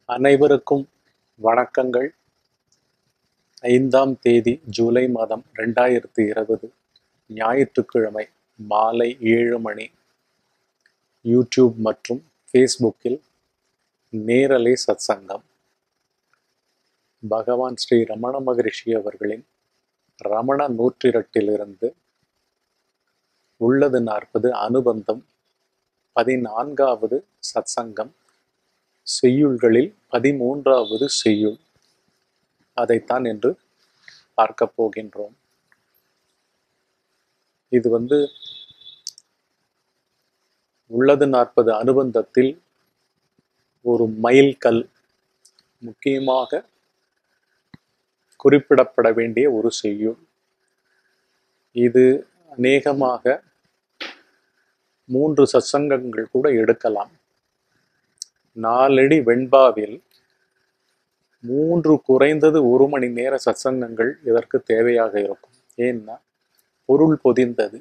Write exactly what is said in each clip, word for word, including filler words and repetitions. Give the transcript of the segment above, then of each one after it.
அனைவருக்கும் வணக்கங்கள். ஐந்தாம் தேதி ஜூலை மாதம் ரெண்டாயிரத்தி இருபது ஞாயிற்றுக்கிழமை மாலை ஏழு மணி யூடியூப் மற்றும் ஃபேஸ்புக்கில் நேரலை சத்சங்கம். பகவான் ஸ்ரீ ரமண மகரிஷி அவர்களின் ரமண நூற்றிரட்டிலிருந்து உள்ளது நாற்பது அனுபந்தம் பதினான்காவது சத்சங்கம், செய்யுள்களில் பதிமூன்றாவது செய்யுள். அதைத்தான் என்று பார்க்க போகின்றோம். இது வந்து உள்ளது நாற்பது அனுபந்தத்தில் ஒரு மைல்கல், முக்கியமாக குறிப்பிடப்பட வேண்டிய ஒரு செய்யுள். இது அநேகமாக மூன்று சத்சங்கங்கள் கூட எடுக்கலாம். நாலடி வெண்பாவில் மூன்று குறைந்தது ஒரு மணி நேர சத்சங்கங்கள் இதற்கு தேவையாக இருக்கும். ஏன்னா பொருள் பொதிந்தது.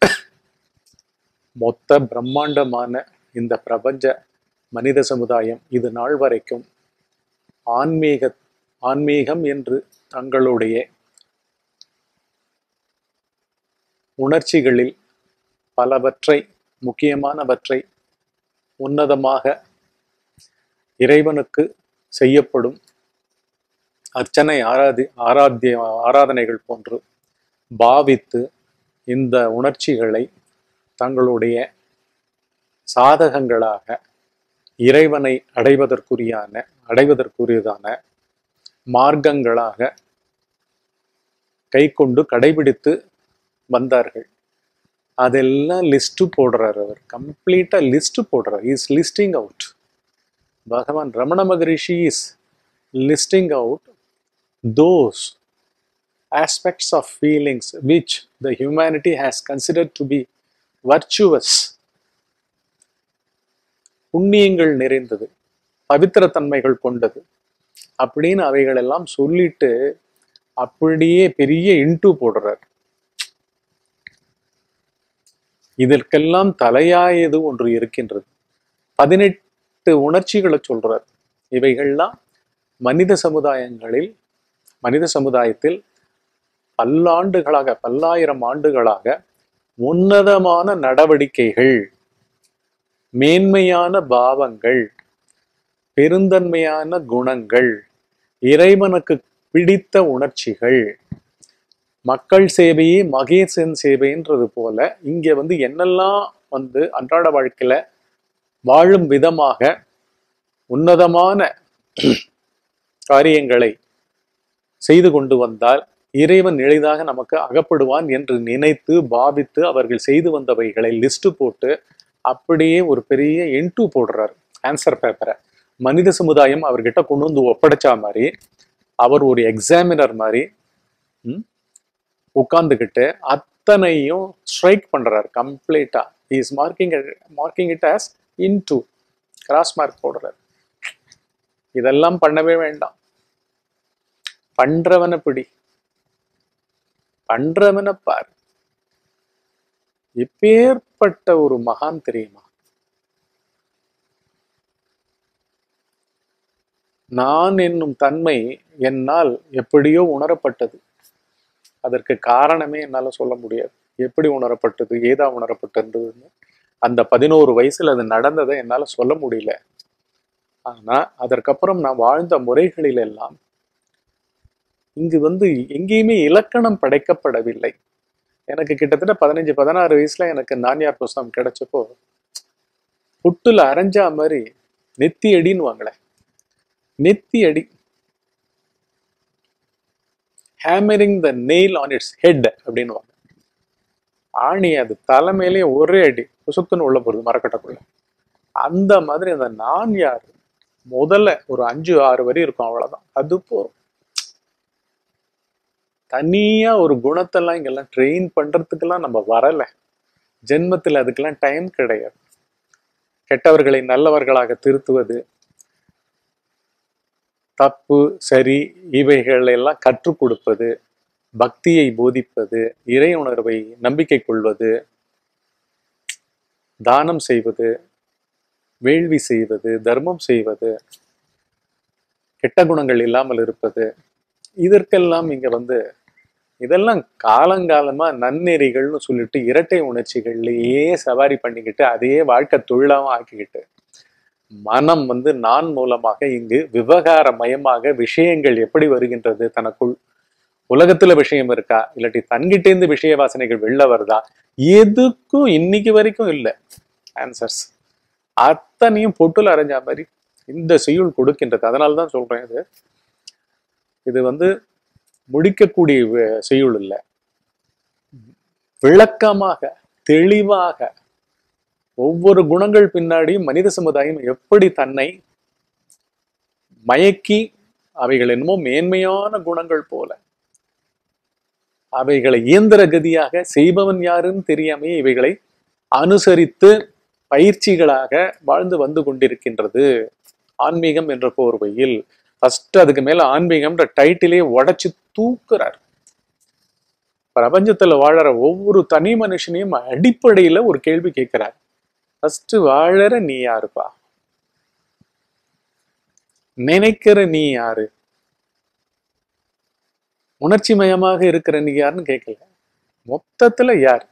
மொத்த பிரம்மாண்டமான இந்த பிரபஞ்ச மனித சமுதாயம் இது நாள் வரைக்கும் ஆன்மீக ஆன்மீகம் என்று தங்களுடைய உணர்ச்சிகளில் பலவற்றை, முக்கியமானவற்றை உன்னதமாக இறைவனுக்கு செய்யப்படும் அர்ச்சனை ஆராதி ஆராத்திய ஆராதனைகள் போன்று பாவித்து இந்த உணர்ச்சிகளை தங்களுடைய சாதகங்களாக இறைவனை அடைவதற்குரியான அடைவதற்குரியதான மார்க்கங்களாக கை கொண்டு கடைபிடித்து வந்தார்கள். அதெல்லாம் லிஸ்ட் போடுறார். அவர் கம்ப்ளீட்டா லிஸ்ட் போடுறார். Is listing out. Bhagavan Ramana Maharishi is listing out those aspects of feelings which the humanity has considered to be virtuous. புண்ணியங்கள் நிறைந்தது, பவித்திர தன்மைகள் கொண்டது அப்படின்னு அவைகள் எல்லாம் சொல்லிட்டு அப்படியே பெரிய இன்டு போடுறார். இதற்கெல்லாம் தலையாயது ஒன்று இருக்கின்றது. பதினெட்டு உணர்ச்சிகளை சொல்றார். இவைகள்லாம் மனித சமுதாயங்களில் மனித சமுதாயத்தில் பல்லாண்டுகளாக பல்லாயிரம் ஆண்டுகளாக உன்னதமான நடவடிக்கைகள், மேன்மையான பாவங்கள், பெருந்தன்மையான குணங்கள், இறைவனுக்கு பிடித்த உணர்ச்சிகள், மக்கள் சேவையே மகேசன் சேவைன்றது போல இங்க வந்து என்னெல்லாம் வந்து அன்றாட வாழ்க்கையில வாழும் விதமாக உன்னதமான காரியங்களை செய்து கொண்டு வந்தால் இறைவன் எளிதாக நமக்கு அகப்படுவான் என்று நினைத்து பாவித்து அவர்கள் செய்து வந்தவைகளை லிஸ்ட் போட்டு அப்படியே ஒரு பெரிய இன்டு போடுறார். ஆன்சர் பேப்பரை மனித சமுதாயம் அவர்கிட்ட கொண்டு வந்து ஒப்படைச்சா மாதிரி அவர் ஒரு எக்ஸாமினர் மாதிரி உட்கார்ந்துக்கிட்டு அத்தனையும் ஸ்ட்ரைக் பண்றார். கம்ப்ளீட்டா is marking marking it as into, cross mark போடுறார். இதெல்லாம் பண்ணவே வேண்டாம். பண்றவனை பிடி, பண்றவனை பார். எப்பேற்பட்ட ஒரு மகான் தெரியுமா? நான் என்னும் தன்மை என்னால் எப்படியோ உணரப்பட்டது. அதற்கு காரணமே என்னால சொல்ல முடியாது. எப்படி உணரப்பட்டது, ஏதா உணரப்பட்டதுன்னு அந்த பதினோரு வயசுல அது நடந்ததை என்னால சொல்ல முடியல. ஆனா அதற்கப்புறம் நான் வாழ்ந்த முறைகளில் எல்லாம் இங்கு வந்து எங்கேயுமே இலக்கணம் படைக்கப்படவில்லை. எனக்கு கிட்டத்தட்ட பதினஞ்சு பதினாறு வயசுல எனக்கு நான்யார் புஸ்தகம் கிடைச்சப்போ புட்டுல அரைஞ்சா மாதிரி நெத்தி அடின்னு வாங்களே, நெத்தி அடி, hammering the nail on its head அப்படின்னு வாங்க. ஆணி அது தலைமையிலே ஒரே அடி புசுக்குன்னு உள்ள போறது மரக்கட்டைக்குள்ள. அந்த மாதிரி அந்த நான் யார் முதல்ல ஒரு அஞ்சு ஆறு வரி இருக்கும், அவ்வளவுதான். அது போதும். தனியா ஒரு குணத்தெல்லாம் இங்கெல்லாம் ட்ரெயின் பண்றதுக்கெல்லாம் நம்ம வரல. ஜென்மத்தில் அதுக்கெல்லாம் டைம் கிடையாது. கெட்டவர்களை நல்லவர்களாக திருத்துவது, தப்பு சரி இவைகள் எல்லாம் கற்றுக் கொடுப்பது, பக்தியை போதிப்பது, இறை உணர்வை நம்பிக்கை கொள்வது, தானம் செய்வது, வேள்வி செய்வது, தர்மம் செய்வது, கெட்ட குணங்கள் இல்லாமல் இருப்பது, இதற்கெல்லாம் இங்க வந்து இதெல்லாம் காலங்காலமா நன்னெறிகள்னு சொல்லிட்டு இரட்டை உணர்ச்சிகள்லயே சவாரி பண்ணிக்கிட்டு அதையே வாழ்க்கை தொழிலாவும் ஆக்கிக்கிட்டு மனம் வந்து நான் மூலமாக இங்கு விவகார மயமாக விஷயங்கள் எப்படி வருகின்றது, தனக்குள் உலகத்துல விஷயம் இருக்கா இல்லாட்டி தன்கிட்டேந்து விஷய வாசனைகள் வெளில வருதா, எதுக்கும் இன்னைக்கு வரைக்கும் இல்லை ஆன்சர்ஸ். அத்தனையும் பொட்டுல அரைஞ்ச மாதிரி இந்த செய்யுள் கொடுக்கின்றது. அதனால்தான் சொல்றேன், இது இது வந்து முடிக்கக்கூடிய செய்யுள் இல்லை, விளக்கமாக தெளிவாக ஒவ்வொரு குணங்கள் பின்னாடியும் மனித சமுதாயம் எப்படி தன்னை மயக்கி அவைகள் என்னமோ மேன்மையான குணங்கள் போல அவைகளை இயந்திர கதியாக செய்பவன் யாருன்னு தெரியாமே இவைகளை அனுசரித்து பயிற்சிகளாக வாழ்ந்து வந்து கொண்டிருக்கின்றது ஆன்மீகம் என்ற போர்வையில். ஃபர்ஸ்ட் அதுக்கு மேல ஆன்மீகம்ன்ற டைட்டிலே உடைச்சு தூக்குறார். பிரபஞ்சத்துல வாழற ஒவ்வொரு தனி மனுஷனையும் அடிப்படையில ஒரு கேள்வி கேட்கிறார். ஃபர்ஸ்ட் வாழற நீ யாருப்பா, நினைக்கிற நீ யாரு, உணர்ச்சி மயமாக இருக்கிற நீ யாருன்னு கேட்கல, மொத்தத்துல யார்.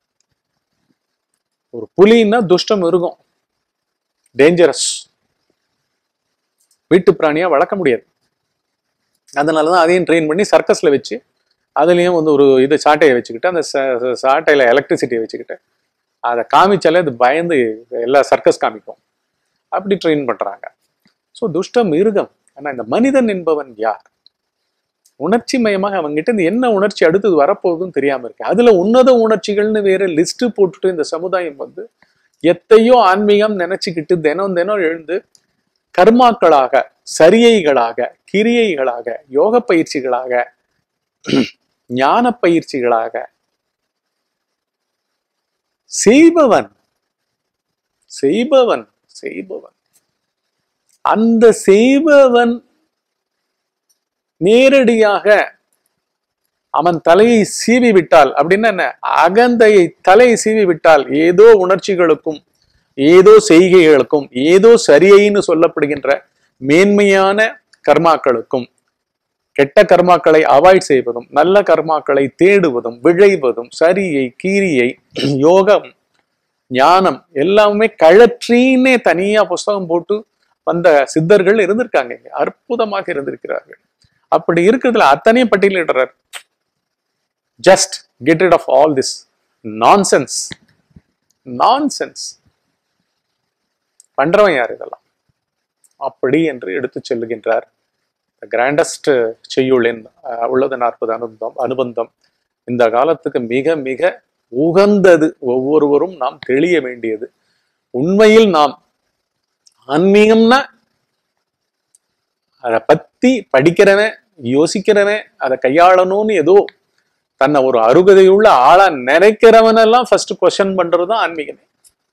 ஒரு புலின்னா துஷ்டம் இருக்கும், டேஞ்சரஸ், வீட்டு பிராணியா வளர்க்க முடியாது. அதனாலதான் அதையும் ட்ரெயின் பண்ணி சர்க்கஸ்ல வச்சு அதுலயும் வந்து ஒரு இது சாட்டையை வச்சுக்கிட்டு அந்த சாட்டையில எலக்ட்ரிசிட்டியை வச்சுக்கிட்டு அதை காமிச்சாலே அது பயந்து எல்லா சர்க்கஸ் காமிக்கும், அப்படி ட்ரெயின் பண்றாங்க. ஸோ துஷ்டம் மிருகம். ஆனா இந்த மனிதன் என்பவன் யார், உணர்ச்சி மயமாக அவங்ககிட்ட இந்த என்ன உணர்ச்சி அடுத்தது வரப்போகுதுன்னு தெரியாம இருக்கு. அதுல உன்னத உணர்ச்சிகள்னு வேற லிஸ்ட் போட்டுட்டு இந்த சமுதாயம் வந்து எத்தையோ ஆன்மீகம் நினைச்சுக்கிட்டு தினம் தினம் எழுந்து கர்மாக்களாக, சரியைகளாக, கிரியைகளாக, யோக பயிற்சிகளாக, ஞான பயிற்சிகளாக செய்பவன் செய்பவன் செய்பவன் அந்த செய்பவன் நேரடியாக அவன் தலையை சீவி விட்டால் அப்படின்னா என்ன, அகந்தையை தலையை சீவி விட்டால் ஏதோ உணர்ச்சிகளுக்கும் ஏதோ செய்கைகளுக்கும் ஏதோ சரியைன்னு சொல்லப்படுகின்ற மேன்மையான கர்மாக்களுக்கும் கெட்ட கர்மாக்களை அவாய்ட் செய்வதும் நல்ல கர்மாக்களை தேடுவதும் விழைவதும் சரியை கீரியை யோகம் ஞானம் எல்லாமே கழற்றின்னே தனியா புஸ்தகம் போட்டு வந்த சித்தர்கள் இருந்திருக்காங்க, அற்புதமாக இருந்திருக்கிறார்கள். அப்படி இருக்கிறதுல அத்தனையும் பட்டியலிடுறார். Just get rid of all this nonsense. Nonsense பண்றவன் யார் இதெல்லாம் அப்படி என்று எடுத்து செல்லுகின்றார். கிராண்டஸ்ட் செய்யுளின் உள்ளது நாற்பது அனுபந்தம் அனுபந்தம் இந்த காலத்துக்கு மிக மிக உகந்தது. ஒவ்வொருவரும் நாம் தெளிய வேண்டியது. உண்மையில் நாம் ஆன்மீகம்னா அதை பத்தி படிக்கிறவன் யோசிக்கிறவன் அதை கையாளணும்னு ஏதோ தன்னை ஒரு அருகதையுள்ள ஆளா நினைக்கிறவனெல்லாம் ஃபர்ஸ்ட் கொஸ்டின் பண்றதுதான் ஆன்மீகமே.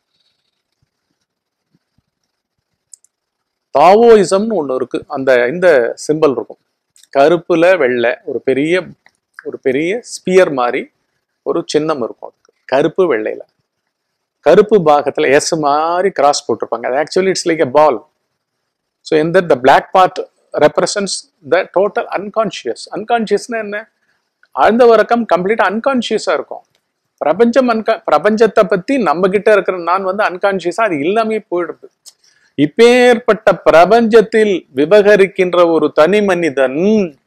தாவோயிசம்னு ஒண்ணு இருக்கு. அந்த இந்த சிம்பிள் இருக்கும், கருப்புல வெள்ளை ஒரு பெரிய ஒரு பெரிய ஸ்பியர் மாதிரி ஒரு சின்னம் இருக்கும். அதுக்கு கருப்பு வெள்ளையில கருப்பு பாகத்துல எஸ் மாதிரி கிராஸ் போட்டிருப்பாங்க. அது actually it's like a ball. So in that the black part represents the total unconscious. unconsciousனா என்ன, ஆழ்ந்த உறக்கம் கம்ப்ளீட்டா அன்கான்சியஸா இருக்கும். பிரபஞ்சம் அன்கா பிரபஞ்சத்தை பத்தி நம்ம கிட்ட இருக்கிற நான் வந்து அன்கான்சியஸா அது இல்லாமே போயிடுது. இப்பேற்பட்ட பிரபஞ்சத்தில் விவகரிக்கின்ற ஒரு தனி மனிதன்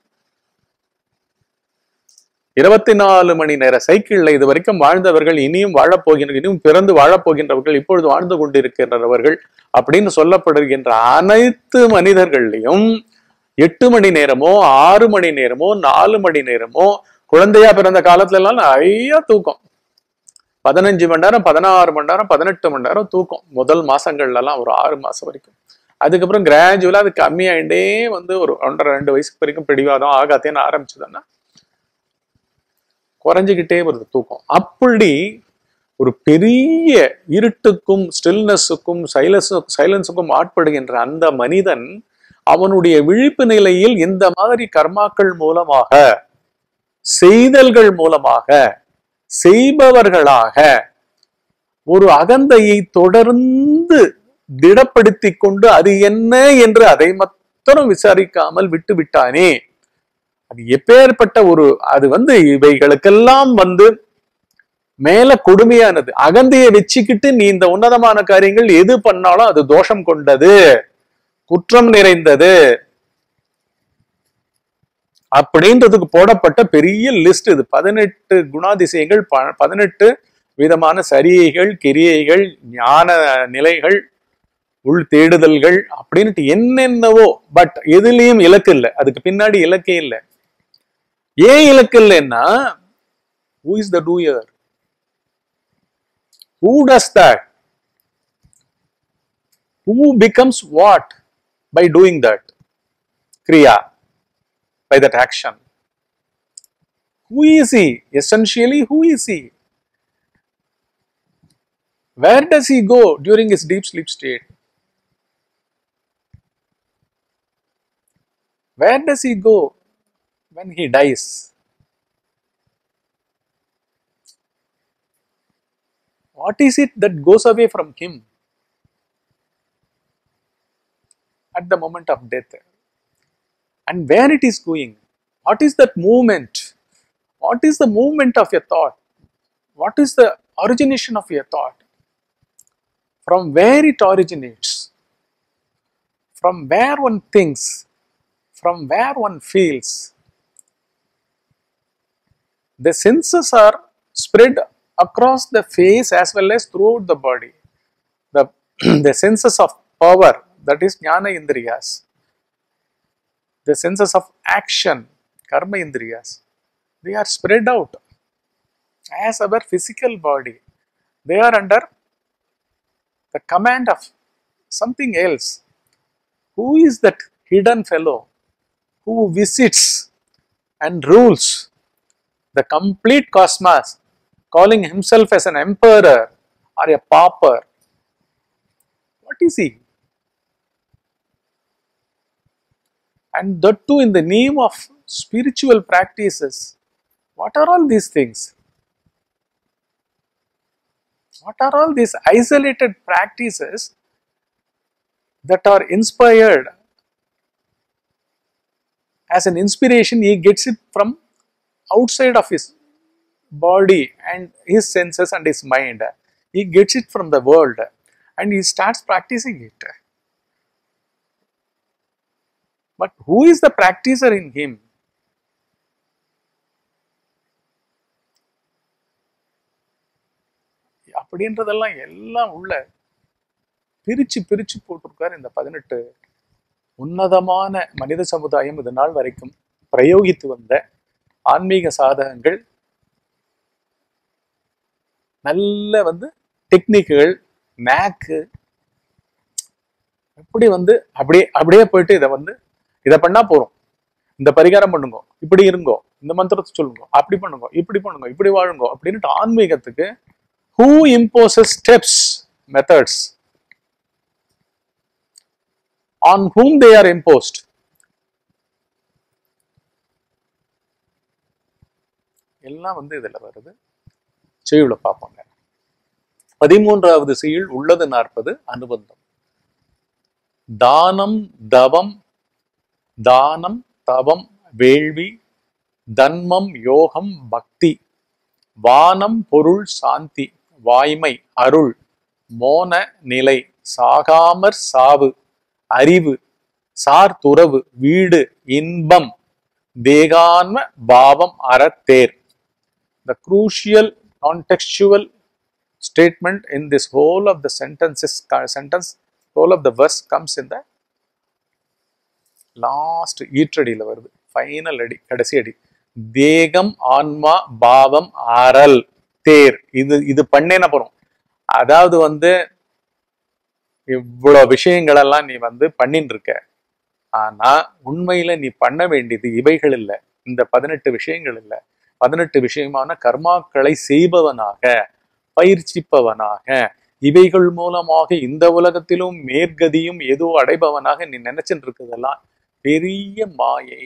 இருபத்தி நாலு மணி நேர சைக்கிள்ல இது வரைக்கும் வாழ்ந்தவர்கள், இனியும் வாழப்போகின்ற இனியும் பிறந்து வாழப்போகின்றவர்கள், இப்பொழுது வாழ்ந்து கொண்டிருக்கின்றவர்கள் அப்படின்னு சொல்லப்படுகின்ற அனைத்து மனிதர்களையும் எட்டு மணி நேரமோ ஆறு மணி நேரமோ நாலு மணி நேரமோ குழந்தையா பிறந்த காலத்துல எல்லாம் நிறைய தூக்கம், பதினஞ்சு மணி நேரம் பதினாறு மணி நேரம் பதினெட்டு மணி நேரம் தூக்கம் முதல் மாசங்கள்ல எல்லாம் ஒரு ஆறு மாசம் வரைக்கும். அதுக்கப்புறம் கிராஜுவலா அது கம்மியாயிட்டே வந்து ஒரு ஒன்றரை ரெண்டு வயசுக்கு வரைக்கும் பிடிவாதம் ஆகாத்தேன்னு ஆரம்பிச்சதுன்னா குறைஞ்சிக்கிட்டே வருது தூக்கம். அப்படி ஒரு பெரிய இருட்டுக்கும் ஸ்டில்னஸுக்கும் சைலன்ஸ் சைலன்ஸுக்கும் ஆட்படுகின்ற அந்த மனிதன் அவனுடைய விழிப்பு நிலையில் இந்த மாதிரி கர்மாக்கள் மூலமாக செய்தல்கள் மூலமாக செய்பவர்களாக ஒரு அகந்தையை தொடர்ந்து திடப்படுத்தி கொண்டு அது என்ன என்று அதை ஒருத்தரும் விசாரிக்காமல் விட்டு விட்டானே, அது எப்பேற்பட்ட ஒரு, அது வந்து இவைகளுக்கெல்லாம் வந்து மேல கொடுமையானது. அகந்தையை வச்சுக்கிட்டு நீ இந்த உன்னதமான காரியங்கள் எது பண்ணாலும் அது தோஷம் கொண்டது, குற்றம் நிறைந்தது அப்படின்றதுக்கு போடப்பட்ட பெரிய லிஸ்ட் இது. பதினெட்டு குணாதிசயங்கள், பதினெட்டு விதமான சரியைகள், கிரியைகள், ஞான நிலைகள், உள் தேடுதல்கள் அப்படின்ட்டு என்னென்னவோ. பட் எதுலயும் இலக்கு இல்லை, அதுக்கு பின்னாடி இலக்கே இல்லை. ஏன் இலக்கு இல்லைன்னா, who is the doer? Who does that? Who becomes what by doing that kriya, by that action? Who is he? Essentially, who is he? Where does he go during his deep sleep state? Where does he go when he dies? What is it that goes away from him at the moment of death? And where it is going? What is that movement? What is the movement of your thought? What is the origination of your thought? From where it originates? From where one thinks? From where one feels? The senses are spread across the face as well as throughout the body. The, the senses of power, that is jnana indriyas. The senses of action, karma indriyas, they are spread out as our physical body. They are under the command of something else. Who is that hidden fellow who visits and rules the complete cosmos, calling himself as an emperor or a pauper? What is he? And that too in the name of spiritual practices. What are all these things? What are all these isolated practices that are inspired as an inspiration? He gets it from outside of his body and his senses and his mind. He gets it from the world and he starts practicing it. But who is the practicer in him? அப்படின்றதெல்லாம் எல்லாம் உள்ள பிரிச்சு பிரிச்சு போட்டிருக்காரு இந்த பதினெட்டு உன்னதமான மனித சமுதாயம் இது நாள் வரைக்கும் பிரயோகித்து வந்த ஆன்மீக சாதகங்கள், நல்ல வந்து டெக்னிக்குகள், நேக்கு, எப்படி வந்து அப்படியே அப்படியே போயிட்டு இதை வந்து இதை பண்ணா போறோம், இந்த பரிகாரம் பண்ணுங்க, இப்படி இருங்கோ, இந்த மந்திரத்தை சொல்லுங்க, அப்படி பண்ணுங்க, இப்படி பண்ணுங்க, இப்படி வாழுங்க அப்படின்ட்டு ஆன்மீகத்துக்கு who imposes steps, methods, on whom they are imposed? எல்லாம் வந்து இதுல வருது. செய்யுள பார்ப்போங்க. பதிமூன்றாவது செய்யுள் உள்ளது நாற்பது அனுபந்தம். தானம் தவம், தானம் தவம் வேள்வி, தன்மம் யோகம் பக்தி, வானம் பொருள் சாந்தி, வாய்மை அருள், மோன நிலை, சாகாமற் சாவு, அறிவு, சார் துறவு, வீடு, இன்பம், தேகான்ம பாவம் அறத்தேர். The crucial contextual statement in this whole of the sentences, sentence, whole of the verse comes in the last ஈற்றடியில வருது, ஃபைனல் அடி, கடைசி அடி. தேகம் ஆன்மா பாவம் ஆறல் தேர். இது இது பண்ணேன போறோம். அதாவது வந்து இவ்வளவு விஷயங்கள் எல்லாம் நீ வந்து பண்ணிட்டு இருக்க, ஆனா உண்மையில நீ பண்ண வேண்டியது இவைகள் இல்லை, இந்த பதினெட்டு விஷயங்கள் இல்லை. பதினெட்டு விஷயமான கர்மாக்களை செய்பவனாக, பயிற்சிப்பவனாக, இவைகள் மூலமாக இந்த உலகத்திலும் மேற்கதியும் ஏதோ அடைபவனாக நீ நினைச்சுட்டு இருக்கிறதெல்லாம் பெரிய மாயை.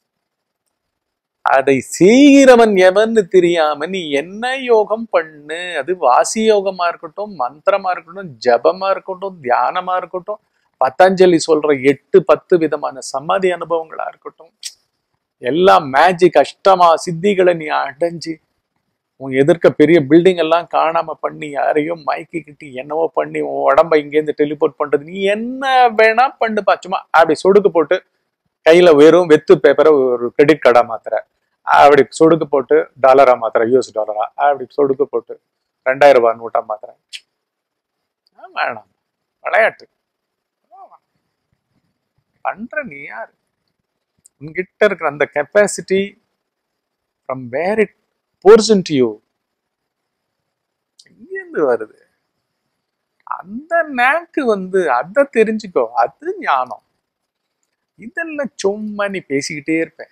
அதை செய்கிறவன் எவன்னு தெரியாம நீ என்ன யோகம் பண்ணு, அது வாசி யோகமா இருக்கட்டும், மந்திரமா இருக்கட்டும், ஜபமா இருக்கட்டும், தியானமா இருக்கட்டும், பதஞ்சலி சொல்ற எட்டு பத்து விதமான சமாதி அனுபவங்களா இருக்கட்டும், எல்லாம் மேஜிக் அஷ்டமா சித்திகளை நீ அடைஞ்சு உன் எதிர்க்க பெரிய பில்டிங் எல்லாம் காணாம பண்ணி யாரையும் மயக்கி கிட்டி என்னவோ பண்ணி உன் உடம்ப இங்கேருந்து டெலிபோர்ட் பண்றது, நீ என்ன வேணா பண்ணுப்பா, சும்மா அப்படி சொடுக்கு போட்டு கையில வெறும் வெத்து பேப்பரை ஒரு கிரெடிட் கார்டா மாத்துற, அப்படி சொடுக்கு போட்டு டாலரா மாத்துற, யூஎஸ் டாலரா அப்படி சொடுக்கு போட்டு ரெண்டாயிரம் ரூபாய் நோட்டா மாத்துற, வேணாம் விளையாட்டு பண்ற. நீ யாரு? உன்கிட்ட இருக்கிற அந்த capacity from where it pours into you எங்கிருந்து வருது? அந்த நாக்கு வந்து அதை தெரிஞ்சுக்கோ, அது ஞானம். இதெல்லாம் சும்மா நீ பேசிக்கிட்டே இருப்ப.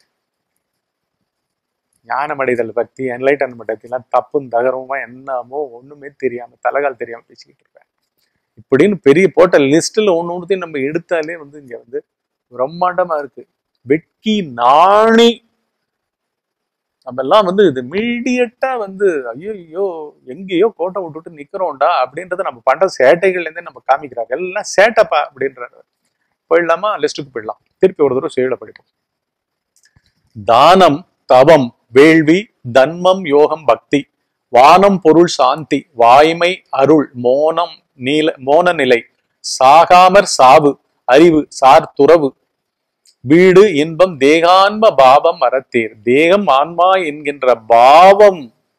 ஞானமடைதல் பத்தி என்லைட்டன்மெண்ட் பத்தி எல்லாம் தப்பும் தகரமா என்னமோ ஒண்ணுமே தெரியாம தலைகால் தெரியாம பேசிக்கிட்டு இருப்பேன். இப்படின்னு பெரிய போட்ட லிஸ்ட்ல ஒண்ணு ஒண்ணுத்தையும் நம்ம எடுத்தாலே வந்து இங்க வந்து பிரம்மாண்டமா இருக்கு. வெட்கி நாணி நம்ம எல்லாம் வந்து இது இமீடியட்டா வந்து ஐயோ எங்கேயோ கோட்டை விட்டுட்டு நிக்கிறோம்டா அப்படின்றத நம்ம பண்ற சேட்டைகள்ல இருந்தே நம்ம காமிக்கிறாங்க. எல்லாம் சேட்டைப்பா அப்படின்றாரு. போயிடலாமா? லிஸ்டுக்கு போயிடலாம். திருப்பி ஒரு தடவை செயல படிப்போம். தானம், தவம், வேள்வி, தன்மம், யோகம், பக்தி, வானம், பொருள், சாந்தி, வாய்மை, அருள், மோனம், நீல மோன நிலை, சாகாமற் சாவு, அறிவு, சார் துறவு, வீடு, இன்பம், தேகான்ம பாவம், அறத்தேர். தேகம் ஆன்மா என்கின்ற பாவம்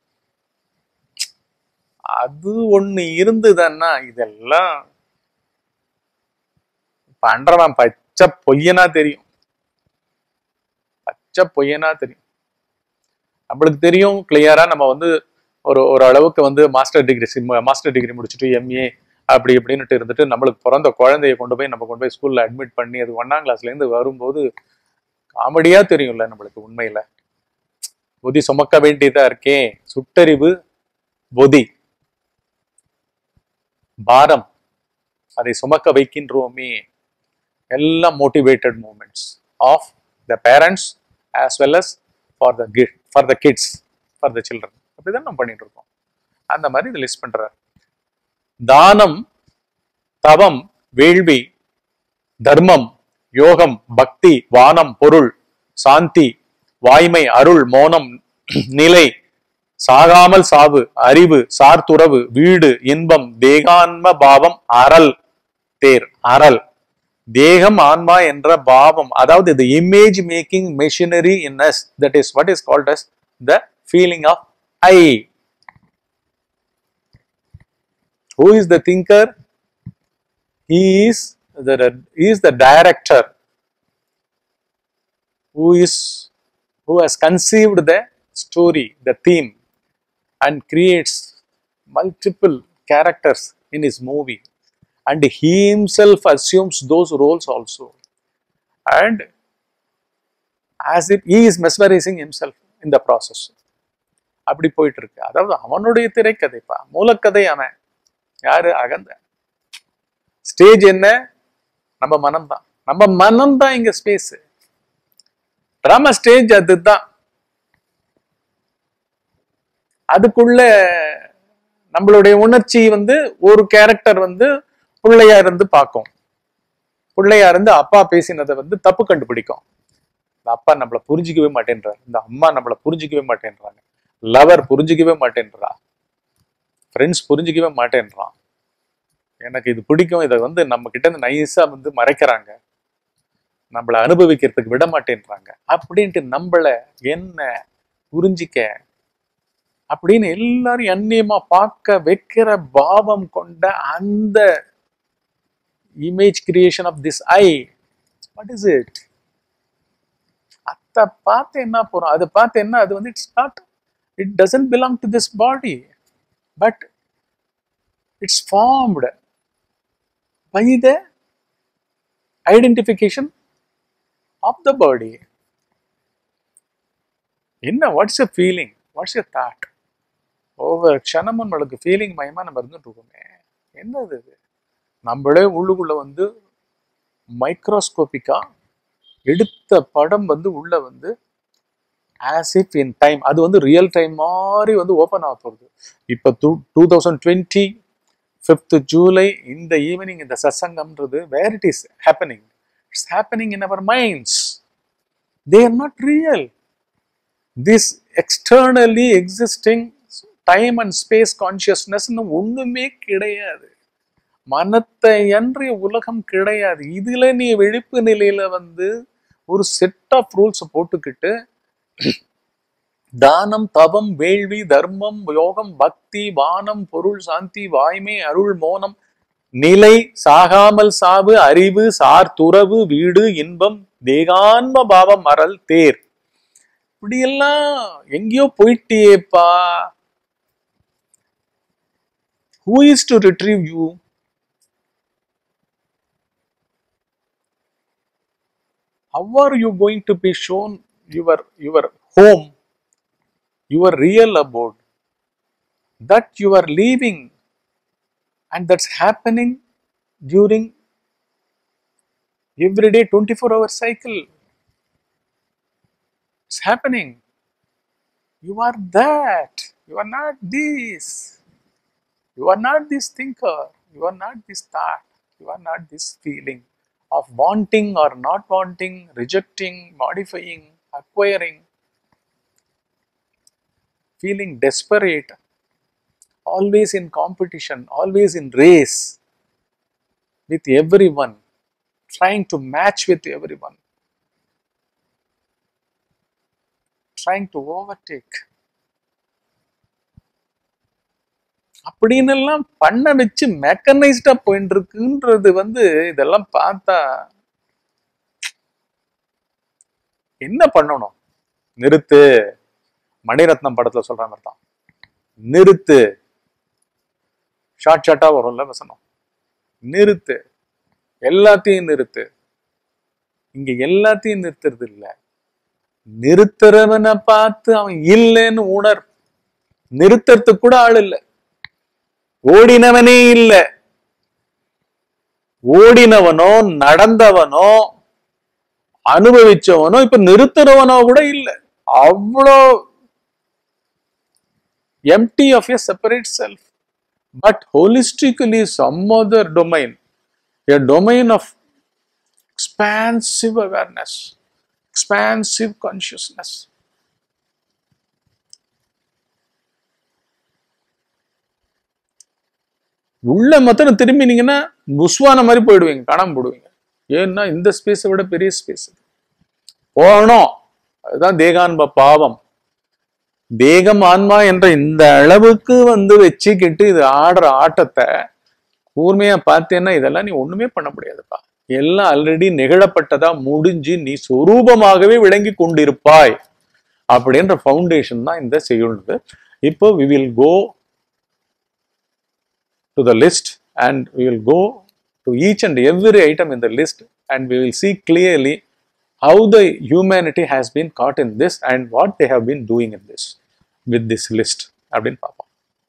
அது ஒண்ணு இருந்துதான்னா இதெல்லாம் பண்றவன் பச்சை பொய்யனா தெரியும். பச்சை பொய்யனா தெரியும். நம்மளுக்கு தெரியும் கிளியரா. நம்ம வந்து ஒரு ஒரு அளவுக்கு வந்து மாஸ்டர் டிகிரி மாஸ்டர் டிகிரி முடிச்சுட்டு எம்ஏ அப்படி இப்படின்னுட்டு இருந்துட்டு நம்மளுக்கு பிறந்த குழந்தைய கொண்டு போய் நம்ம கொண்டு போய் ஸ்கூல்ல அட்மிட் பண்ணி அது ஒன்னாம் கிளாஸ்ல இருந்து வரும்போது காமெடியா தெரியும்ல நம்மளுக்கு. உண்மையில பொதி சுமக்க வேண்டியதா இருக்கே. சுட்டறிவு பொதி பாரம் அதை சுமக்க வைக்கின்றோமே. எல்லாம் motivated moments of the parents as well as for the kid for the kids for the children. அப்படிதான் நம்ம பண்ணிட்டு இருக்கோம். அந்த மாதிரி இது லிஸ்ட் பண்றார். தானம், தவம், வேள்வி, தர்மம், யோகம், பக்தி, வானம், பொருள், சாந்தி, வாய்மை, அருள், மோனம், நிலை, சாகாமல் சாவு, அறிவு, சார்துறவு, வீடு, இன்பம், தேகான்ம பாவம், அறல் தேர். அறல் தேகம் ஆன்மா என்ற பாவம், அதாவது the image making machinery in us, that is what is called as the feeling of I. Who is the thinker? He is the he is the director who is who has conceived the story, the theme, and creates multiple characters in his movie, and he himself assumes those roles also, and as if he is mesmerizing himself in the process. அப்படி போயிட்டு இருக்கு. அதாவது அவனுடைய திரைக்கதைப்பா, மூலக்கதை அவன். யாரு? அகந்த. Stage என்ன? நம்ம மனம்தான். நம்ம மனம்தான் இங்க ஸ்பேஸ். டிராமா ஸ்டேஜ் அதுதான். அதுக்குள்ள நம்மளுடைய உணர்ச்சி வந்து ஒரு கேரக்டர் வந்து பிள்ளையா இருந்து பார்க்கும். பிள்ளையா இருந்து அப்பா பேசினதை வந்து தப்பு கண்டுபிடிக்கும். இந்த அப்பா நம்மளை புரிஞ்சிக்கவே மாட்டேன்றாரு, இந்த அம்மா நம்மளை புரிஞ்சிக்கவே மாட்டேன்றாங்க, லவர் புரிஞ்சிக்கவே மாட்டேன்றா, ஃப்ரெண்ட்ஸ் புரிஞ்சிக்கவே மாட்டேன்றான், எனக்கு இது பிடிக்கும், இதை வந்து நம்ம கிட்ட இருந்து நைஸா வந்து மறைக்கிறாங்க, நம்மளை அனுபவிக்கிறதுக்கு விட மாட்டேன்றாங்க அப்படின்ட்டு நம்மளை என்ன புரிஞ்சிக்க அப்படின்னு எல்லாரும் அந்நியமா பார்க்க வைக்கிற பாவம் கொண்ட அந்த image creation of this I. What is it? அதை பார்த்து என்ன போறோம்? அதை பார்த்து என்ன? அது வந்து it's not, it doesn't belong to this body, but it's formed by the identification of the body. என்ன? What's your feeling? What's your thought? ஒவ்வொரு க்ஷணமும் நம்மளுக்கு ஃபீலிங் மயமா நம்ம இருந்துட்டு இருக்கோமே. என்னது இது? நம்மளே உள்ளுக்குள்ள வந்து மைக்ரோஸ்கோபிக்கா எடுத்த படம் வந்து உள்ள வந்து as if in time, அது வந்து ரியல் டைம் மாதிரி வந்து ஓப்பன் ஆக போகுது. இப்போ two two thousand twenty fifth July in the evening in the Satsangamன்றது, where it is happening? It's happening in our minds. They are not real. This externally existing time and space consciousness ஒண்ணுமே கிடையாது. மனத்தை அன்றி உலகம் கிடையாது. இதுல நீ விழிப்பு நிலையில வந்து ஒரு செட் ஆஃப் ரூல்ஸ் போட்டுக்கிட்டு தானம், தவம், வேள்வி, தர்மம், யோகம், பக்தி, வானம், பொருள், சாந்தி, வாய்மை, அருள், மோனம், நிலை, சாகாமல் சாவு, அறிவு, சார், துறவு, வீடு, இன்பம், தேகான்ம பாவம், அறல், தேர், இப்படியெல்லாம் எங்கேயோ போயிட்டியேப்பா. Who is to retrieve you? How are you going to be shown your, your home, your real abode, that you are leaving, and that's happening during everyday twenty-four hour cycle? It's happening. You are that. You are not this. You are not this thinker. You are not this thought. You are not this feeling of wanting or not wanting, rejecting, modifying, acquiring, feeling desperate, always in competition, always in race with everyone, trying to match with everyone, trying to overtake. அப்படின்னு எல்லாம் பண்ண வச்சு மெக்கனைஸ்டா போயிட்டு இருக்குன்றது வந்து இதெல்லாம் பார்த்தா என்ன பண்ணணும்? நிறுத்து. மணிரத்னம் படத்துல சொல்ற மாதிரி தான், நிறுத்து. ஷார்ட் ஷார்ட்டா வரும்ல வசனம், நிறுத்து, எல்லாத்தையும் நிறுத்து. இங்க எல்லாத்தையும் நிறுத்துறது இல்ல, நிறுத்துறவனை பார்த்து அவன் இல்லைன்னு உணர். நிறுத்துறதுக்கு கூட ஆள் இல்லை, ஓடினவனே இல்லை. ஓடினவனோ நடந்தவனோ அனுபவிச்சவனோ இப்ப நிறுத்துறவனோ கூட இல்லை. அவ்வளோ empty of a separate self, but holistically some other domain, a domain of expansive awareness, expansive consciousness. உள்ள மொத்தம் திரும்பினீங்கன்னா புஸ்வான மாதிரி போயிடுவீங்க, காணாம போடுவீங்க. ஏன்னா இந்த ஸ்பேஸை விட பெரிய ஸ்பேஸ் போகணும். அதுதான் தேகான்ப பாவம். தேகம் ஆன்மா என்ற இந்த அளவுக்கு வந்து வச்சுக்கிட்டு இது ஆடுற ஆட்டத்தை கூர்மையா பார்த்தேன்னா இதெல்லாம் நீ ஒண்ணுமே பண்ண முடியாதுப்பா. எல்லாம் ஆல்ரெடி நிகழப்பட்டதா முடிஞ்சு நீ சொரூபமாகவே விளங்கி கொண்டிருப்பாய் அப்படின்ற ஃபவுண்டேஷன் தான் இந்த செய்யுள்து. இப்போ we will go to the list and we will go to each and every item in the list and we will see clearly how the humanity has been caught in this and what they have been doing in this with this list அப்படின்னு பார்ப்போம்.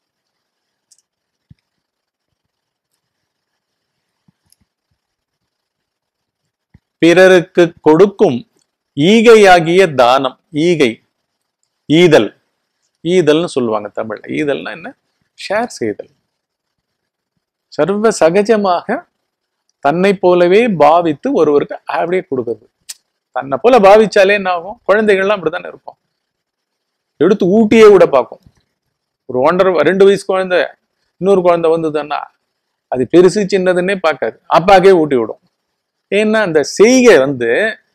பிறருக்கு கொடுக்கும் ஈகையாகிய தானம். ஈகை, ஈதல், ஈதல்னு சொல்லுவாங்க தமிழ்ல. ஈதல்னா என்ன? ஷேர் செய்தல். சர்வ சகஜமாக தன்னை போலவே பாவித்து ஒருவருக்கு அப்படியே கொடுக்குறது. தன்னை போல பாவிச்சாலே என்ன ஆகும்? குழந்தைகள்லாம் அப்படித்தானே இருக்கும், எடுத்து ஊட்டியே விட பார்க்கும். ஒரு ஒன்றரை ரெண்டு வயசு குழந்தை இன்னொரு குழந்தை வந்ததுன்னா அது பெருசு சின்னதுன்னே பார்க்காது, அப்பாக்கே ஊட்டி விடும். ஏன்னா அந்த செய்கை வந்து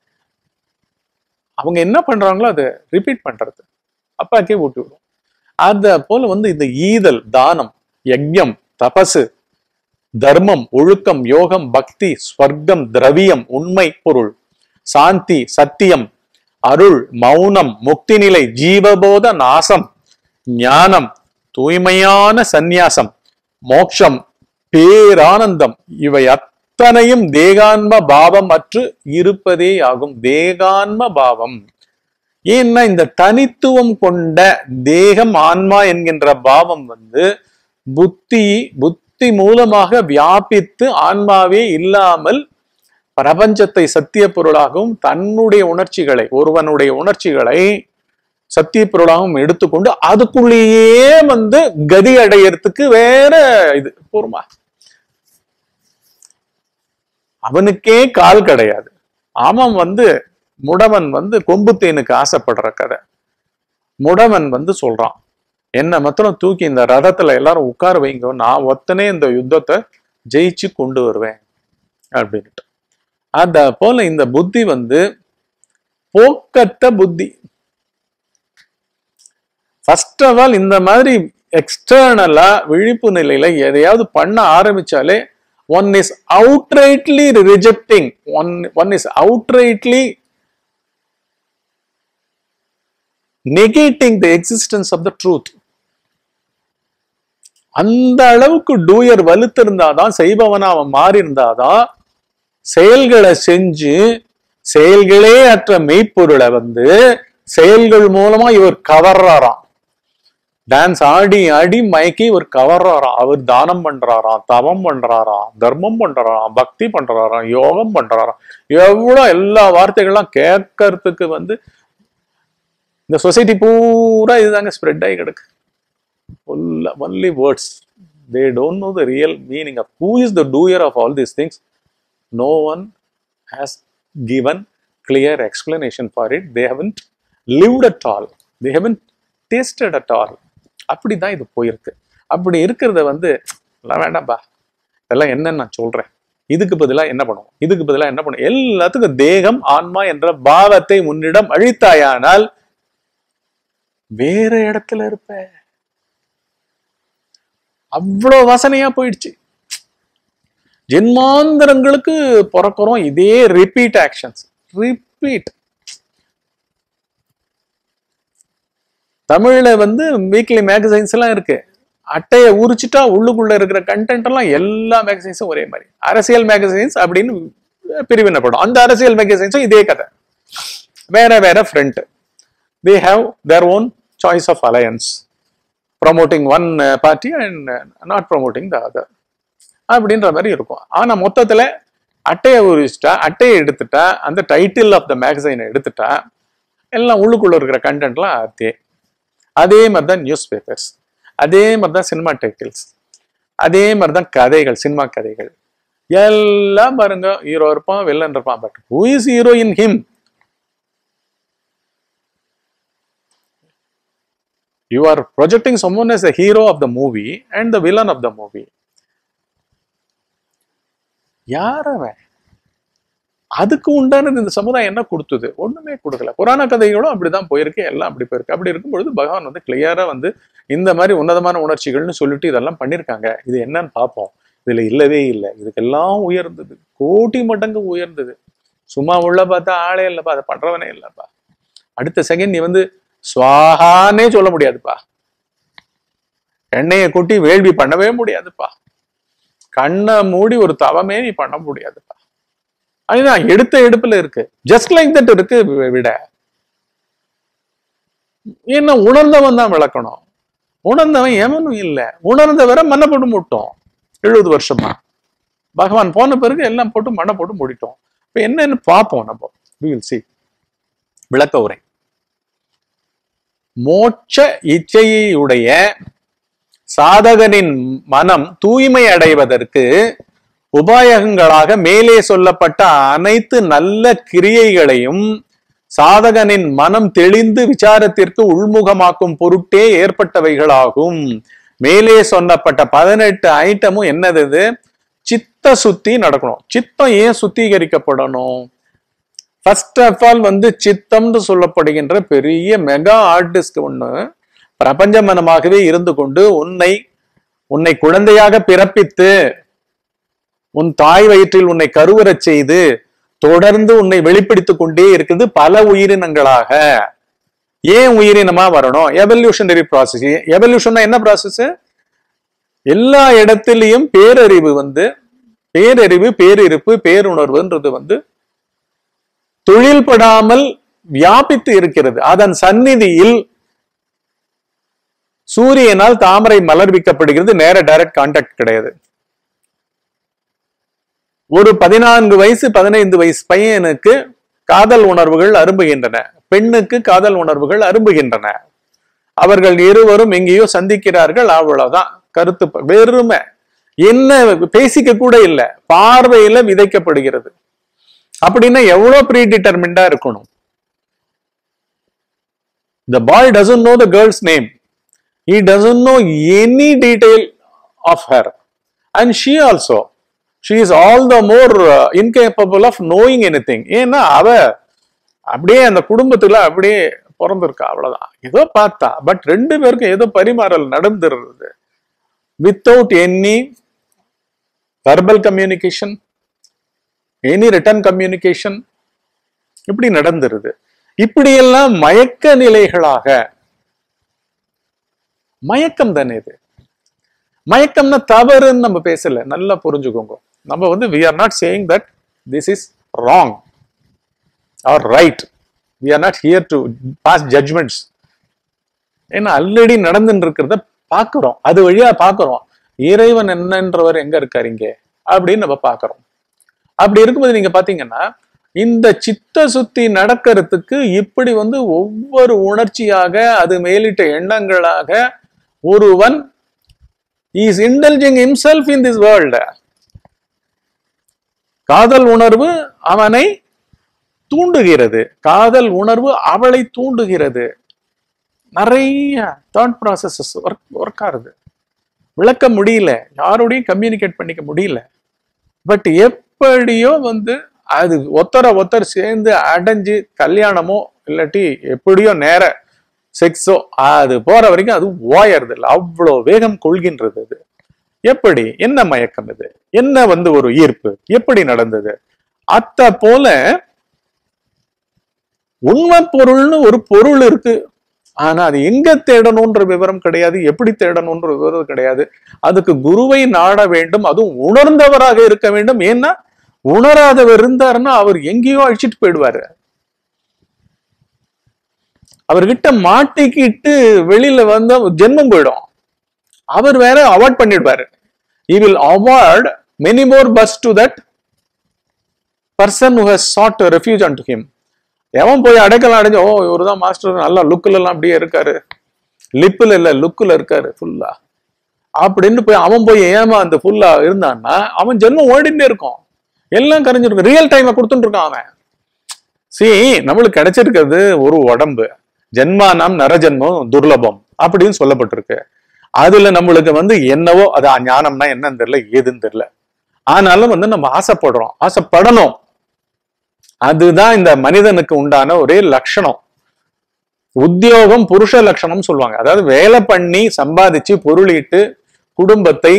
அவங்க என்ன பண்றாங்களோ அதை ரிப்பீட் பண்றது, அப்பாக்கே ஊட்டி விடும். அத போல வந்து இந்த ஈதல், தானம், யஜ்யம், தபசு, தர்மம், ஒழுக்கம், யோகம், பக்தி, ஸ்வர்க்கம், திரவியம், உண்மை பொருள், சாந்தி, சத்தியம், அருள், மௌனம், முக்தி நிலை, ஜீவபோத நாசம், ஞானம், தூய்மையான சந்நியாசம், மோட்சம், பேரானந்தம், இவை அத்தனையும் தேகான்ம பாவம் அற்று இருப்பதே ஆகும். தேகான்ம பாவம். ஏன்னா இந்த தனித்துவம் கொண்ட தேகம் ஆன்மா என்கின்ற பாவம் வந்து புத்தி புத்தி மூலமாக வியாபித்து ஆன்மாவே இல்லாமல் பிரபஞ்சத்தை சத்திய பொருளாகவும் தன்னுடைய உணர்ச்சிகளை, ஒருவனுடைய உணர்ச்சிகளை சத்திய பொருளாகவும் எடுத்துக்கொண்டு அதுக்குள்ளேயே வந்து கதி அடையறதுக்கு வேற இது போருமா. அவனுக்கே கால் கிடையாது. அவன் வந்து முடவன் வந்து கொம்பு தேனுக்கு ஆசைப்படுற கதை. முடவன் வந்து சொல்றான், என்ன மாத்திரம் தூக்கி இந்த ரதத்துல எல்லாரும் உட்கார வைங்க, நான் ஒத்தனே இந்த யுத்தத்தை ஜெயிச்சு கொண்டு வருவேன் அப்படின்ட்டு. அத போல இந்த புத்தி வந்து போக்கத்த புத்தி. ஃபர்ஸ்ட் ஆஃப் ஆல் இந்த மாதிரி எக்ஸ்டர்னலா விழிப்பு நிலையில எதையாவது பண்ண ஆரம்பிச்சாலே one is outrightly rejecting, one one is outrightly negating the existence of the truth. அந்த அளவுக்கு டூயர் வலுத்திருந்தாதான், செய்பவனா அவன் மாறி இருந்தாதான் செயல்களை செஞ்சு செயல்களே அற்ற மெய்ப்பொருளை வந்து செயல்கள் மூலமா இவர் கவர்றாராம். டான்ஸ் ஆடி ஆடி மயக்கி இவர் கவர்றாராம். அவர் தானம் பண்றாராம், தவம் பண்றாராம், தர்மம் பண்றாராம், பக்தி பண்றாராம், யோகம் பண்றாராம். எவ்வளவு எல்லா வார்த்தைகள்லாம் கேட்கறதுக்கு வந்து இந்த சொசைட்டி பூரா இதுதாங்க ஸ்ப்ரெட் ஆகி கிடக்கு. Only words. They don't know the real meaning of who is the doer of all these things. No one has given clear explanation for it. They haven't lived at all. They haven't tasted at all. அப்படிதான் இது போயிருக்கு. அப்படி இருக்கிறத வந்து எல்லாம் வேண்டாம்பா, இதெல்லாம் என்னன்னு நான் சொல்றேன், இதுக்கு பதிலா என்ன பண்ணுவோம், இதுக்கு பதிலா என்ன பண்ணுவோம், எல்லாத்துக்கும் தேகம் ஆன்மா என்ற பாவத்தை முன்னிடம் அழித்தாயானால் வேற இடத்துல இருப்ப. அவ்வளவு வாசனையா போயிடுச்சு. ஜென்மாந்தரங்களுக்கு பிறக்கிறோம் இதே ரிப்பீட் ஆக்ஷன்ஸ். ரிப்பீட். தமிழ்ல வந்து வீக்லி மேகசைன்ஸ் எல்லாம் இருக்கு. அட்டையை உரிச்சுட்டா உள்ளுக்குள்ள இருக்கிற கண்டென்ட் எல்லாம் எல்லா மேகசைன்ஸும் ஒரே மாதிரி. அரசியல் மேகசைன்ஸ் அப்படின்னு பிரிவினப்படும். அந்த அரசியல் மேகசைன்ஸும் இதே கதை, வேற வேற friend. They have their own choice of alliance, promoting one uh, party and uh, not promoting the other அப்படின்ற மாதிரி இருக்கும். ஆனா மொத்தத்துல அட்டையை உரிச்சிட்டா, அட்டையை எடுத்துட்டா, அந்த டைட்டில் ஆஃப் த மேகசைனை எடுத்துட்டா, எல்லாம் உள்ளுக்குள்ள இருக்கிற கண்டென்ட்லாம் அதே. அதே மாதிரிதான் நியூஸ் பேப்பர்ஸ், அதே மாதிரிதான் சினிமா டைட்டில்ஸ், அதே மாதிரிதான் கதைகள், சினிமா கதைகள் எல்லாம் பாருங்க. ஹீரோ இருப்பான், வில்லன் இருப்பான். But who is hero in him? You are projecting someone as the hero of the movie and the villain of the movie. யாரவன்? அதுக்கு உண்டானது இந்த சமுதாயம் என்ன கொடுத்தது? ஒண்ணுமே கொடுக்கல. புராண கதைகளும் அப்படிதான் போயிருக்கு, எல்லாம் அப்படி போயிருக்கு. அப்படி இருக்கும்பொழுது பகவான் வந்து கிளியரா வந்து இந்த மாதிரி உன்னதமான உணர்ச்சிகள்னு சொல்லிட்டு இதெல்லாம் பண்ணிருக்காங்க. இது என்னன்னு பார்ப்போம். இதுல இல்லவே இல்லை. இதுக்கெல்லாம் உயர்ந்தது, கோடி மடங்கு உயர்ந்தது. சும்மா உள்ள பார்த்தா ஆளே இல்லப்பா, அதை பண்றவனே இல்லப்பா. அடுத்த செகண்ட் நீ வந்து சுவாகானே சொல்ல முடியாதுப்பா. எண்ணெயை கொட்டி வேள்வி பண்ணவே முடியாதுப்பா. கண்ணை மூடி ஒரு தவமே நீ பண்ண முடியாதுப்பா. அதுதான் எடுத்த எடுப்புல இருக்கு. ஜஸ்ட் லைக் தட் இருக்கு. விட என்ன உணர்ந்தவன் தான் விளக்கணும். உணர்ந்தவன் எவனும் இல்லை. உணர்ந்தவரை மண்ணை போட்டு முட்டோம். எழுபது வருஷமா பகவான் போன பிறகு எல்லாம் போட்டு மண்ணை போட்டு மூடிட்டோம். இப்ப என்னன்னு பார்ப்போம் நம்ம. we will see. விளக்க உரை. மோட்ச இச்சையுடைய சாதகனின் மனம் தூய்மை அடைவதற்கு உபாயகங்களாக மேலே சொல்லப்பட்ட அனைத்து நல்ல கிரியைகளையும் சாதகனின் மனம் தெளிந்து விசாரத்திற்கு உள்முகமாக்கும் பொருட்டே ஏற்பட்டவைகளாகும். மேலே சொன்னப்பட்ட பதினெட்டு ஐட்டமும் என்னது? சித்த சுத்தி நடக்கணும். சித்தம் ஏன் சுத்திகரிக்கப்படணும்? ஃபர்ஸ்ட் ஆஃப் ஆல் வந்து சித்தம்னு சொல்லப்படுகின்ற பெரிய மெகா ஆர்டிஸ்ட் ஒண்ணு பிரபஞ்ச மனமாகவே இருந்து கொண்டு உன்னை உன்னை குழந்தையாக பிறப்பித்து உன் தாய் வயிற்றில் உன்னை கருவறச் செய்து தொடர்ந்து உன்னை வெளிப்படுத்திக் கொண்டே இருக்குது பல உயிரினங்களாக. ஏன் உயிரினமா வரணும்? Evolutionary process. எவல்யூஷன் என்ன ப்ராசஸ்? எல்லா இடத்திலையும் பேரறிவு வந்து பேரறிவு பேரிருப்பு பேருணர்வுன்றது வந்து தொழில்படாமல் வியாபித்து இருக்கிறது. அதன் சந்நிதியில் சூரியனால் தாமரை மலர்விக்கப்படுகிறது. நேர டைரக்ட் கான்டாக்ட் கிடையாது. ஒரு பதினான்கு வயசு பதினைந்து வயசு பையனுக்கு காதல் உணர்வுகள் அரும்புகின்றன. பெண்ணுக்கு காதல் உணர்வுகள் அரும்புகின்றன. அவர்கள் இருவரும் எங்கேயோ சந்திக்கிறார்கள், அவ்வளவுதான். கருத்து வெறுமை, என்ன பேசிக்க கூட இல்லை, பார்வையில விதைக்கப்படுகிறது. அப்படின்னா எவ்வளவு ப்ரீ டிட்டர்மிண்டா இருக்கணும். The boy doesn't know the girl's name. He doesn't know any detail of her. And she also. She is all the more uh, incapable of knowing anything. ஏன்னா அவ அப்படியே அந்த குடும்பத்துல அப்படியே பிறந்திருக்கா, அவ்வளவுதான். ஏதோ பார்த்தா, பட் ரெண்டு பேருக்கும் ஏதோ பரிமாறல் நடந்துருது. Without any verbal communication, any written communication, இப்படி நடந்துருது. இப்படியெல்லாம் மயக்க நிலைகளாக, மயக்கம் தானே இது. மயக்கம்னா தவறுன்னு நம்ம பேசல, நல்லா புரிஞ்சுக்கோங்க. நம்ம வந்து we are not saying that this is wrong or right. We are not here to pass judgments. ஏன்னா ஆல்ரெடி நடந்துட்டு இருக்கிறத பாக்குறோம், அது வழியா பாக்குறோம். இறைவன் என்னன்றவர் எங்க இருக்காரு இங்க அப்படின்னு நம்ம பாக்குறோம். அப்படி இருக்கும்போது நீங்க பாத்தீங்கன்னா இந்த சித்த சுத்தி நடக்கிறதுக்கு இப்படி வந்து ஒவ்வொரு உணர்ச்சியாக, அது மேலிட்ட எண்ணங்களாக ஒருவன் is indulging himself in this world. காதல் உணர்வு அவனை தூண்டுகிறது, காதல் உணர்வு அவளை தூண்டுகிறது. நிறைய தாட் ப்ராசஸஸ் ஒர்க் ஒர்க் ஆகுது. விளக்க முடியல, யாரோடையும் கம்யூனிகேட் பண்ணிக்க முடியல. பட் எப்படியோ வந்து அது ஒத்தர ஒத்தர் சேர்ந்து அடைஞ்சு கல்யாணமோ இல்லாட்டி எப்படியோ நேர செக்ஸோ அது போற வரைக்கும் அது ஓயறது இல்லை. அவ்வளோ வேகம் கொள்கின்றது. அது எப்படி, என்ன மயக்கம் இது, என்ன வந்து ஒரு ஈர்ப்பு, எப்படி நடந்தது? அத்த போல உண்மை பொருள்னு ஒரு பொருள் இருக்கு. ஆனா அது எங்க தேடணும்ன்ற விவரம் கிடையாது, எப்படி தேடணும்ன்ற விவரம் கிடையாது. அதுக்கு குருவை நாட வேண்டும், அதுவும் உணர்ந்தவராக இருக்க வேண்டும். ஏன்னா உணராதவர் இருந்தாருன்னா அவர் எங்கேயோ அழிச்சிட்டு போயிடுவாரு. அவர்கிட்ட மாட்டிக்கிட்டு வெளியில வந்த ஜென்மம் போயிடும். அவர் வேற அவாய்ட் பண்ணிடுவாரு. He will avoid many more bus to that person who has sought refuge unto him. எவன் போய் அடைக்கலாம் அடைஞ்சு, ஓ இவருதான் மாஸ்டர், நல்லா லுக்கில் எல்லாம் அப்படியே இருக்காரு, லிப்பில் இல்ல லுக்கில் இருக்காரு ஃபுல்லா அப்படின்னு போய் அவன் போய் ஏமா அந்த ஃபுல்லா இருந்தான்னா அவன் ஜென்மம் ஓடிட்டே இருக்கும், எல்லாம் கரைஞ்சிருக்கும். ரியல் டைமை கொடுத்துட்டு இருக்கான் அவன். சி, நம்மளுக்கு கிடைச்சிருக்கிறது ஒரு உடம்பு, ஜென்மானம் நரஜென்மம் துர்லபம் அப்படின்னு சொல்லப்பட்டிருக்கு. அதுல நம்மளுக்கு வந்து என்னவோ அது ஞானம்னா என்னன்னு தெரியல, ஏதுன்னு தெரியல. ஆனாலும் வந்து நம்ம ஆசைப்படுறோம், ஆசைப்படணும். அதுதான் இந்த மனிதனுக்கு உண்டான ஒரே லட்சணம். உத்தியோகம் புருஷ லட்சணம் சொல்லுவாங்க. அதாவது வேலை பண்ணி சம்பாதிச்சு பொருளீட்டு குடும்பத்தை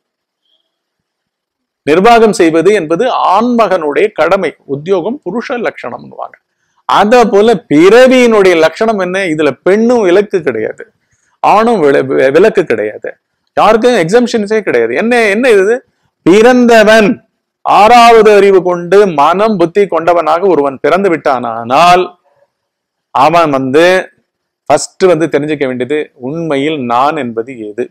நிர்வாகம் செய்வது என்பது ஆண்மகனுடைய கடமை. உத்தியோகம் புருஷ லட்சணம்னுவாங்க. அத போல பிறவியினுடைய லட்சணம் என்ன? இதுல பெண்ணும் விலக்கு கிடையாது, ஆணும் விலக்கு கிடையாது, யாருக்கும் எக்ஸம்ஷன்ஸே கிடையாது. என்ன என்ன இது? பிறந்தவன் ஆறாவது அறிவு கொண்டு மனம் புத்தி கொண்டவனாக ஒருவன் பிறந்து விட்டானால் அவன் வந்து ஃபர்ஸ்ட் வந்து தெரிஞ்சுக்க வேண்டியது உண்மையில் நான் என்பது எது.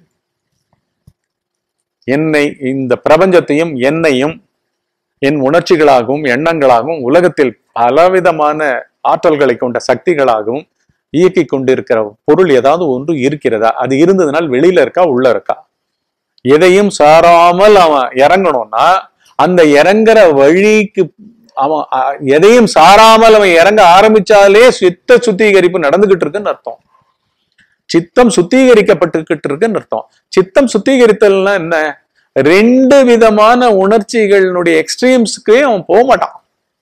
என்னை, இந்த பிரபஞ்சத்தையும் என்னையும் என் உணர்ச்சிகளாகவும் எண்ணங்களாகவும் உலகத்தில் பலவிதமான ஆற்றல்களை கொண்ட சக்திகளாகவும் இயக்கி கொண்டிருக்கிற பொருள் ஏதாவது ஒன்று இருக்கிறதா? அது இருந்ததுனால் வெளியில இருக்கா உள்ள இருக்கா? எதையும் சாராமல் அவன் இறங்கணும்னா அந்த இறங்குற வழிக்கு அவன் எதையும் சாராமல் அவன் இறங்க ஆரம்பிச்சாலே சித்த சுத்திகரிப்பு நடந்துகிட்டு இருக்குன்னு அர்த்தம். சித்தம் சுத்திகரிக்கப்பட்டுக்கிட்டு இருக்குன்னு அர்த்தம். சித்தம் சுத்திகரித்தல்னா என்ன? ரெண்டு விதமான உணர்ச்சிகளுடைய எக்ஸ்ட்ரீம்ஸ்க்கு அவன் போக மாட்டான்.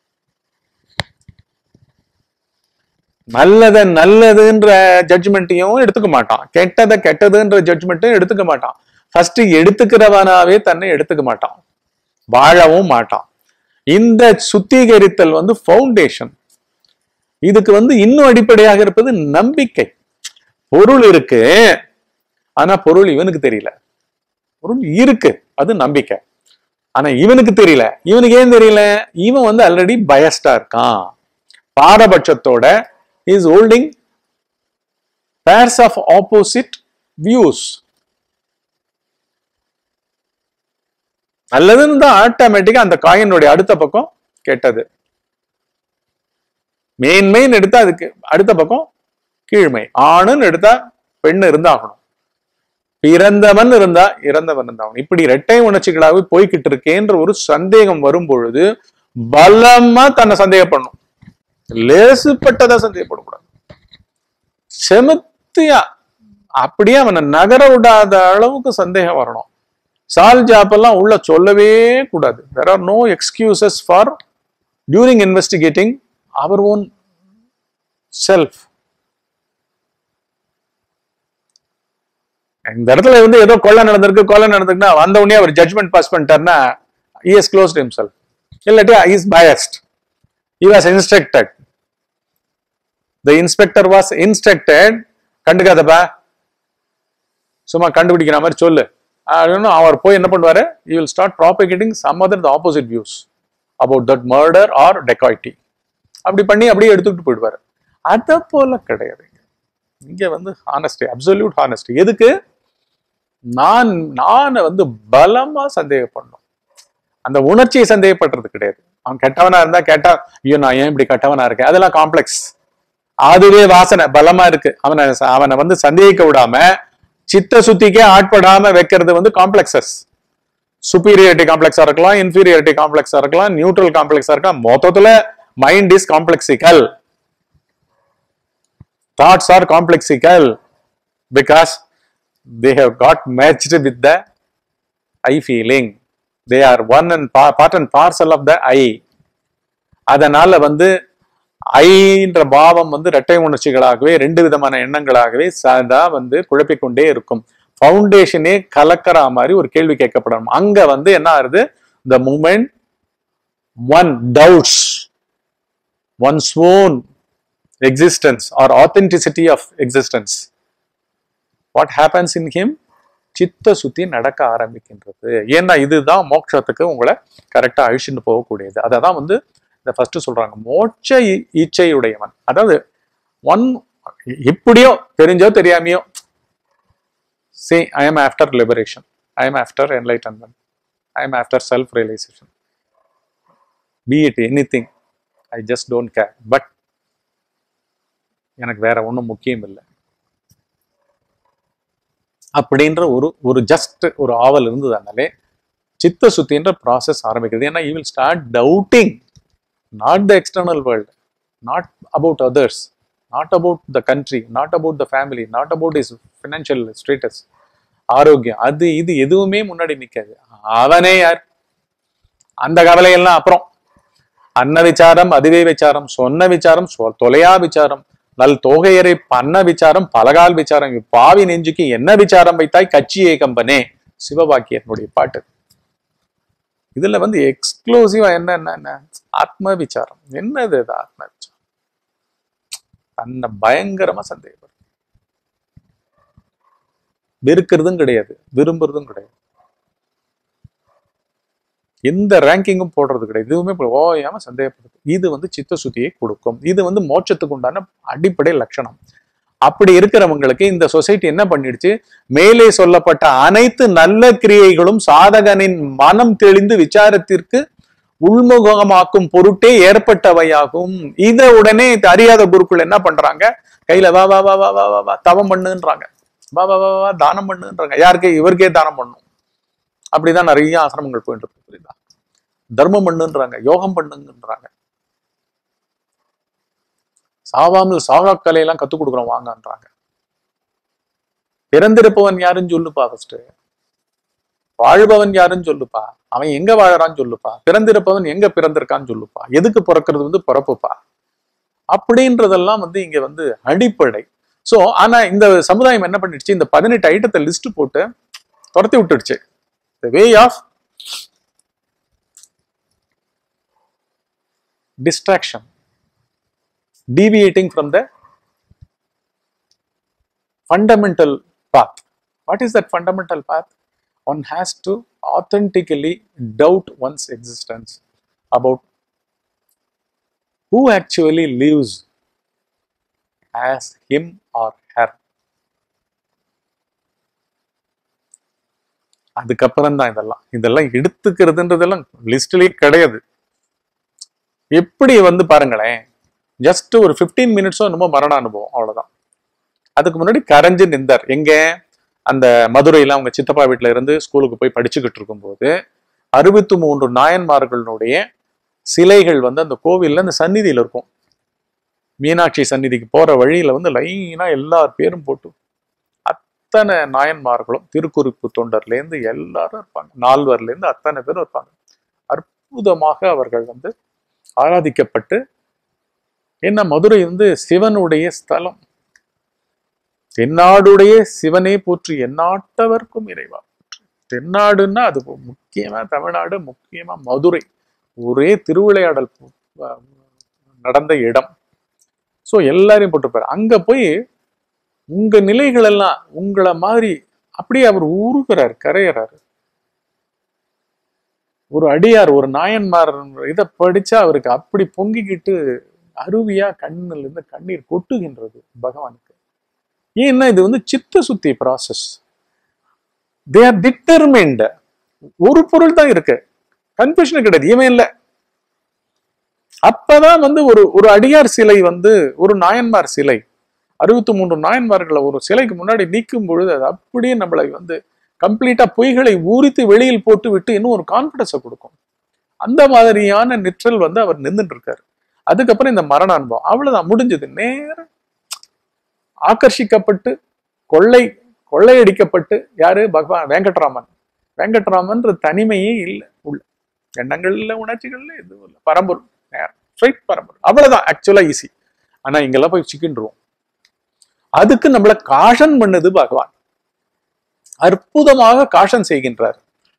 நல்லத நல்லதுன்ற ஜட்ஜ்மெண்ட்டையும் எடுத்துக்க மாட்டான், கெட்டதை கெட்டதுன்ற ஜட்ஜ்மெண்ட்டையும் எடுத்துக்க மாட்டான். ஃபர்ஸ்ட் எடுத்துக்கிறவனாவே தன்னை எடுத்துக்க மாட்டான், வாழவும் மாட்டான். இந்த சுத்திகரித்தல் வந்து ஃபவுண்டேஷன். இதுக்கு வந்து இன்னும் அடிப்படையாக இருப்பது நம்பிக்கை. பொருள் இருக்கு, ஆனா பொருள் இவனுக்கு தெரியல. பொருள் இருக்கு, அது நம்பிக்கை. ஆனா இவனுக்கு தெரியல. இவனுக்கு ஏன் தெரியல? இவன் வந்து ஆல்ரெடி பயஸ்டா இருக்கான். பாரபட்சத்தோட is holding pairs of opposite views. நல்லதுன்னு தான் ஆட்டோமேட்டிக்கா அந்த காயினுடைய அடுத்த பக்கம் கெட்டது. மெயின் மெயின் எடுத்தா அதுக்கு அடுத்த பக்கம் கீழ்மை. ஆணுன்னு எடுத்தா பெண் இருந்தாகணும், பிறந்தவன் இருந்தா இறந்தவன் இருந்தாகணும். இப்படி இரட்டை உணர்ச்சிகளாகவே போய்கிட்டு இருக்கேன்ற ஒரு சந்தேகம் வரும் பொழுது பலமா தன்னை சந்தேகப்படணும். லேசுப்பட்டதா சந்தேகப்படக்கூடாது. செமத்தியா அப்படியே அவனை நகர விடாத அளவுக்கு சந்தேகம் வரணும். சால் ஜாப்பெல்லாம் உள்ள சொல்லவே கூடாது. there are no excuses for during investigating our own self. இந்த இடத்துல வந்து ஏதோ கொலை நடந்திருக்கு கொலை நடந்திருக்குன்னா வந்த உடனே அவர் ஜட்மெண்ட் பாஸ் பண்ணிட்டாருன்னா he has closed himself. இல்லாட்டி he is biased. He was instructed. The inspector was instructed. கண்டுக்காதப்பா, சும்மா கண்டுபிடிக்கிற மாதிரி சொல்லு. அவர் போய் என்ன பண்ணுவாரு, he will start propagating some other the opposite views about that murder or dacoity. அப்படி பண்ணி அப்படியே எடுத்துக்கிட்டு போயிடுவாரு. அத போல கிடையாது. இங்க வந்து ஹானஸ்டி, அப்சல்யூட் ஹானஸ்டி. எதுக்கு? நான் நான் வந்து பலமா சந்தேகப்படணும். அந்த உணர்ச்சியை சந்தேகப்படுறது கிடையாது. அவன் கெட்டவனா இருந்தா கேட்டா, ஐயோ நான் ஏன் இப்படி கெட்டவனா இருக்கேன், அதெல்லாம் காம்ப்ளெக்ஸ். அதுவே வாசனை பலமா இருக்கு. அவனை அவனை வந்து சந்தேகிக்க விடாம சித்த சுத்திக்கே ஆட்படாம வைக்கிறது வந்து காம்ப்ளெக்ஸஸ். சுப்பீரியாரிட்டி காம்ப்ளெக்ஸா இருக்கலாம், இன்ஃபீரியாரிட்டி காம்ப்ளெக்ஸா இருக்கலாம், நியூட்ரல் காம்ப்ளெக்ஸா இருக்கலாம். மொத்தத்துல mind is complexical. Thoughts are complexical because they have got matched with the I feeling. They are one and part and parcel of the I. அதனால வந்து ஐன்ற பாவம் வந்து இரட்டை உணர்ச்சிகளாகவே ரெண்டு விதமான எண்ணங்களாகவே சதா வந்து குழப்பிக்கொண்டே இருக்கும். ஃபவுண்டேஷனே கலக்கிற மாதிரி ஒரு கேள்வி கேட்கப்படணும். அங்க வந்து என்ன ஆகுது, the moment one doubts one's own existence or authenticity of existence, what happens in him? சித்த சுத்தி நடக்க ஆரம்பிக்கின்றது. ஏன்னா இதுதான் மோட்சத்துக்கு உங்களை கரெக்டா அழிச்சுட்டு போகக்கூடியது. அததான் வந்து இந்த ஃபர்ஸ்ட் சொல்றாங்க, மோட்ச இச்சையுடையவன். அதாவது ஒன் இப்படியோ தெரிஞ்சோ தெரியாமையோ, see, I am after liberation, I am after enlightenment, I am after self realization, be it anything, I just don't care, but எனக்கு வேற ஒன்றும் முக்கியம் இல்லை அப்படின்ற ஒரு ஒரு ஜஸ்ட் ஒரு ஆவல் இருந்ததுனாலே சித்த சுத்தின்ற ப்ராசஸ் ஆரம்பிக்கிறது. ஏன்னா you will start doubting not the external world, not about others, not about the country, not about the family, not about his financial status, ஆரோக்கியம், அது இது எதுவுமே முன்னாடி நிற்காது. அவனே யார்? அந்த கவலையெல்லாம் அப்புறம். அன்ன விசாரம் அதுவே விசாரம், சொன்ன விசாரம் தொலையா விசாரம், நல் தோகையரை பண்ண விசாரம் பலகால் விசாரம், பாவி நெஞ்சுக்கு என்ன விசாரம் வைத்தாய் கட்சியே கம்பனே, சிவபாக்கியனுடைய பாட்டு. இதுல வந்து எக்ஸ்க்ளூசிவா என்ன என்ன ஆத்ம விசாரம். என்னது இது ஆத்ம விசாரம்? தன்னை பயங்கரமா சந்தேகப்படும். வெறுக்கிறதும் கிடையாது, விரும்புறதும் கிடையாது, எந்த ரேங்கிங்கும் போடுறது கிடையாது, இதுவுமே ஓயாம சந்தேகப்படுது. இது வந்து சித்த சுத்தியை கொடுக்கும். இது வந்து மோட்சத்துக்கு உண்டான அடிப்படை லட்சணம். அப்படி இருக்கிறவங்களுக்கு இந்த சொசைட்டி என்ன பண்ணிடுச்சு, மேலே சொல்லப்பட்ட அனைத்து நல்ல கிரியைகளும் சாதகனின் மனம் தெளிந்து விசாரத்திற்கு உள்முகமாக்கும் பொருட்டே ஏற்பட்டவையாகும். இத உடனே அறியாத குருக்கள் என்ன பண்றாங்க, கையில வா வா வா வா வா வா வா தவம் பண்ணுன்றாங்க, வா வா வா வா தானம் பண்ணுன்றாங்க. யாருக்கே? இவருக்கே தானம் பண்ணும். அப்படிதான் நிறைய ஆசிரமங்கள் போயிட்டு இருக்கு. புரியுதா? தர்மம் பண்ணுன்றாங்க, யோகம் பண்ணுங்கன்றாங்க. சாவாமல் சாகா கலையெல்லாம் கத்துக் கொடுக்குறோம் வாங்கன்றாங்க. பிறந்திருப்பவன் யாருன்னு சொல்லுப்பா, ஃபர்ஸ்ட் வாழ்பவன் யாருன்னு சொல்லுப்பா, அவன் எங்க வாழறான்னு சொல்லுப்பா, பிறந்திருப்பவன் எங்க பிறந்திருக்கான்னு சொல்லுப்பா, எதுக்கு பிறக்கிறது வந்து பிறப்புப்பா, அப்படின்றதெல்லாம் வந்து இங்க வந்து அடிப்படை. சோ ஆனா இந்த சமுதாயம் என்ன பண்ணிடுச்சு, இந்த பதினெட்டு ஐட்டத்தை லிஸ்ட் போட்டு துரத்தி விட்டுடுச்சு. The way of distraction, deviating from the fundamental path. What is that fundamental path? One has to authentically doubt one's existence about who actually lives as him or her. அதுக்கப்புறம் தான் இதெல்லாம் இதெல்லாம் எடுத்துக்கிறதுன்றதெல்லாம் லிஸ்ட்லயே கிடையாது. எப்படி வந்து பாருங்களேன், ஜஸ்ட் ஒரு பிப்டீன் மினிட்ஸோ என்னமோ மரண அனுபவம், அவ்வளவுதான். அதுக்கு முன்னாடி கரைஞ்சு நின்றார். எங்க? அந்த மதுரையில அவங்க சித்தப்பா வீட்டுல இருந்து ஸ்கூலுக்கு போய் படிச்சுக்கிட்டு இருக்கும் போது அறுபத்தி மூன்று நாயன்மார்களுடைய சிலைகள் வந்து அந்த கோவில்ல அந்த சந்நிதியில இருக்கும். மீனாட்சி சந்நிதிக்கு போற வழியில வந்து லைனா எல்லார் பேரும் போட்டு அத்தனை நாயன்மார்களும் திருக்குறிப்பு தொண்டர்ல இருந்து எல்லாரும் இருப்பாங்க, நால்வர்ல இருந்து அத்தனை பேரும் இருப்பாங்க. அற்புதமாக அவர்கள் வந்து ஆராதிக்கப்பட்டு, என்ன மதுரை வந்து சிவனுடைய ஸ்தலம், தென்னாடுடைய சிவனே போற்றி எந்நாட்டவர்க்கும் இறைவா. தென்னாடுன்னா அது முக்கியமா தமிழ்நாடு, முக்கியமா மதுரை, ஒரே திருவிளையாடல் நடந்த இடம். சோ எல்லாரையும் போட்டுப்பாரு. அங்க போய் உங்க நிலைகள் எல்லாம் உங்களை மாதிரி அப்படியே அவர் உருகிறார், கரையறாரு. ஒரு அடியார், ஒரு நாயன்மார் இதை படிச்சா அவருக்கு அப்படி பொங்கிக்கிட்டு அருவியா கண்ணுல இருந்து கண்ணீர் கொட்டுகின்றது பகவானுக்கு. ஏன்னா இது வந்து சித்த சுத்தி ப்ராசஸ். They are determined. ஒரு பொருள் தான் இருக்கு, கன்ஃபியூஷன் கிடையாது, இவன் இல்லை. அப்பதான் வந்து ஒரு ஒரு அடியார் சிலை வந்து ஒரு நாயன்மார் சிலை, அறுபத்தி மூன்று நாயன்மார்களை ஒரு சிலைக்கு முன்னாடி நீக்கும் பொழுது அது அப்படியே நம்மளை வந்து கம்ப்ளீட்டா பொய்களை ஊறித்து வெளியில் போட்டு விட்டு இன்னும் ஒரு கான்பிடன்ஸை கொடுக்கும். அந்த மாதிரியான நிற்றல் வந்து அவர் நின்றுட்டு இருக்காரு. அதுக்கப்புறம் இந்த மரண அனுபவம் அவ்வளவுதான், முடிஞ்சது. நேரம் ஆக்கர்ஷிக்கப்பட்டு கொள்ளை கொள்ளையடிக்கப்பட்டு யாரு? பகவான் வெங்கட்ராமன். வெங்கட்ராமன்ற தனிமையே இல்லை, உள்ள எண்ணங்கள் இல்லை, உணர்ச்சிகள் எதுவும் இல்லை, பரம்பொருள், நேரம் ஸ்ட்ரைட் பரம்பொருள், அவ்வளவுதான். ஆக்சுவலா ஈஸி. ஆனா இங்கெல்லாம் போய் சிக்கின்றுவோம். அதுக்கு நம்மள காஷன் பண்ணுது பகவான், அற்புதமாக காஷன் செய்கின்றார்.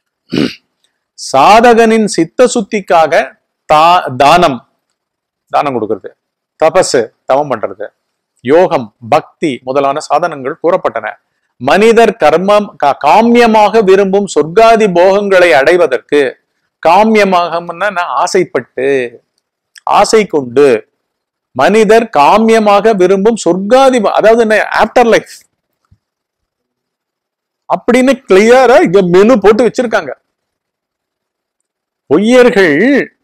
சாதகனின் சித்த சுத்திக்காக தா தானம் தானம் கொடுக்கிறது, தபசு தவம் பண்றது, யோகம் பக்தி முதலான சாதனங்கள் கூறப்பட்டன. மனிதர் கர்மம் காமியமாக விரும்பும் சொர்க்காதி போகங்களை அடைவதற்கு, காமியமாக ஆசைப்பட்டு ஆசை கொண்டு மனிதர் காமியமாக விரும்பும் சொர்க்காதி, அதாவது என்ன, ஆஃப்டர் லைஃப் அப்படின்னு கிளியரா இங்க மெனு போட்டு வச்சிருக்காங்க. பொய்யர்கள்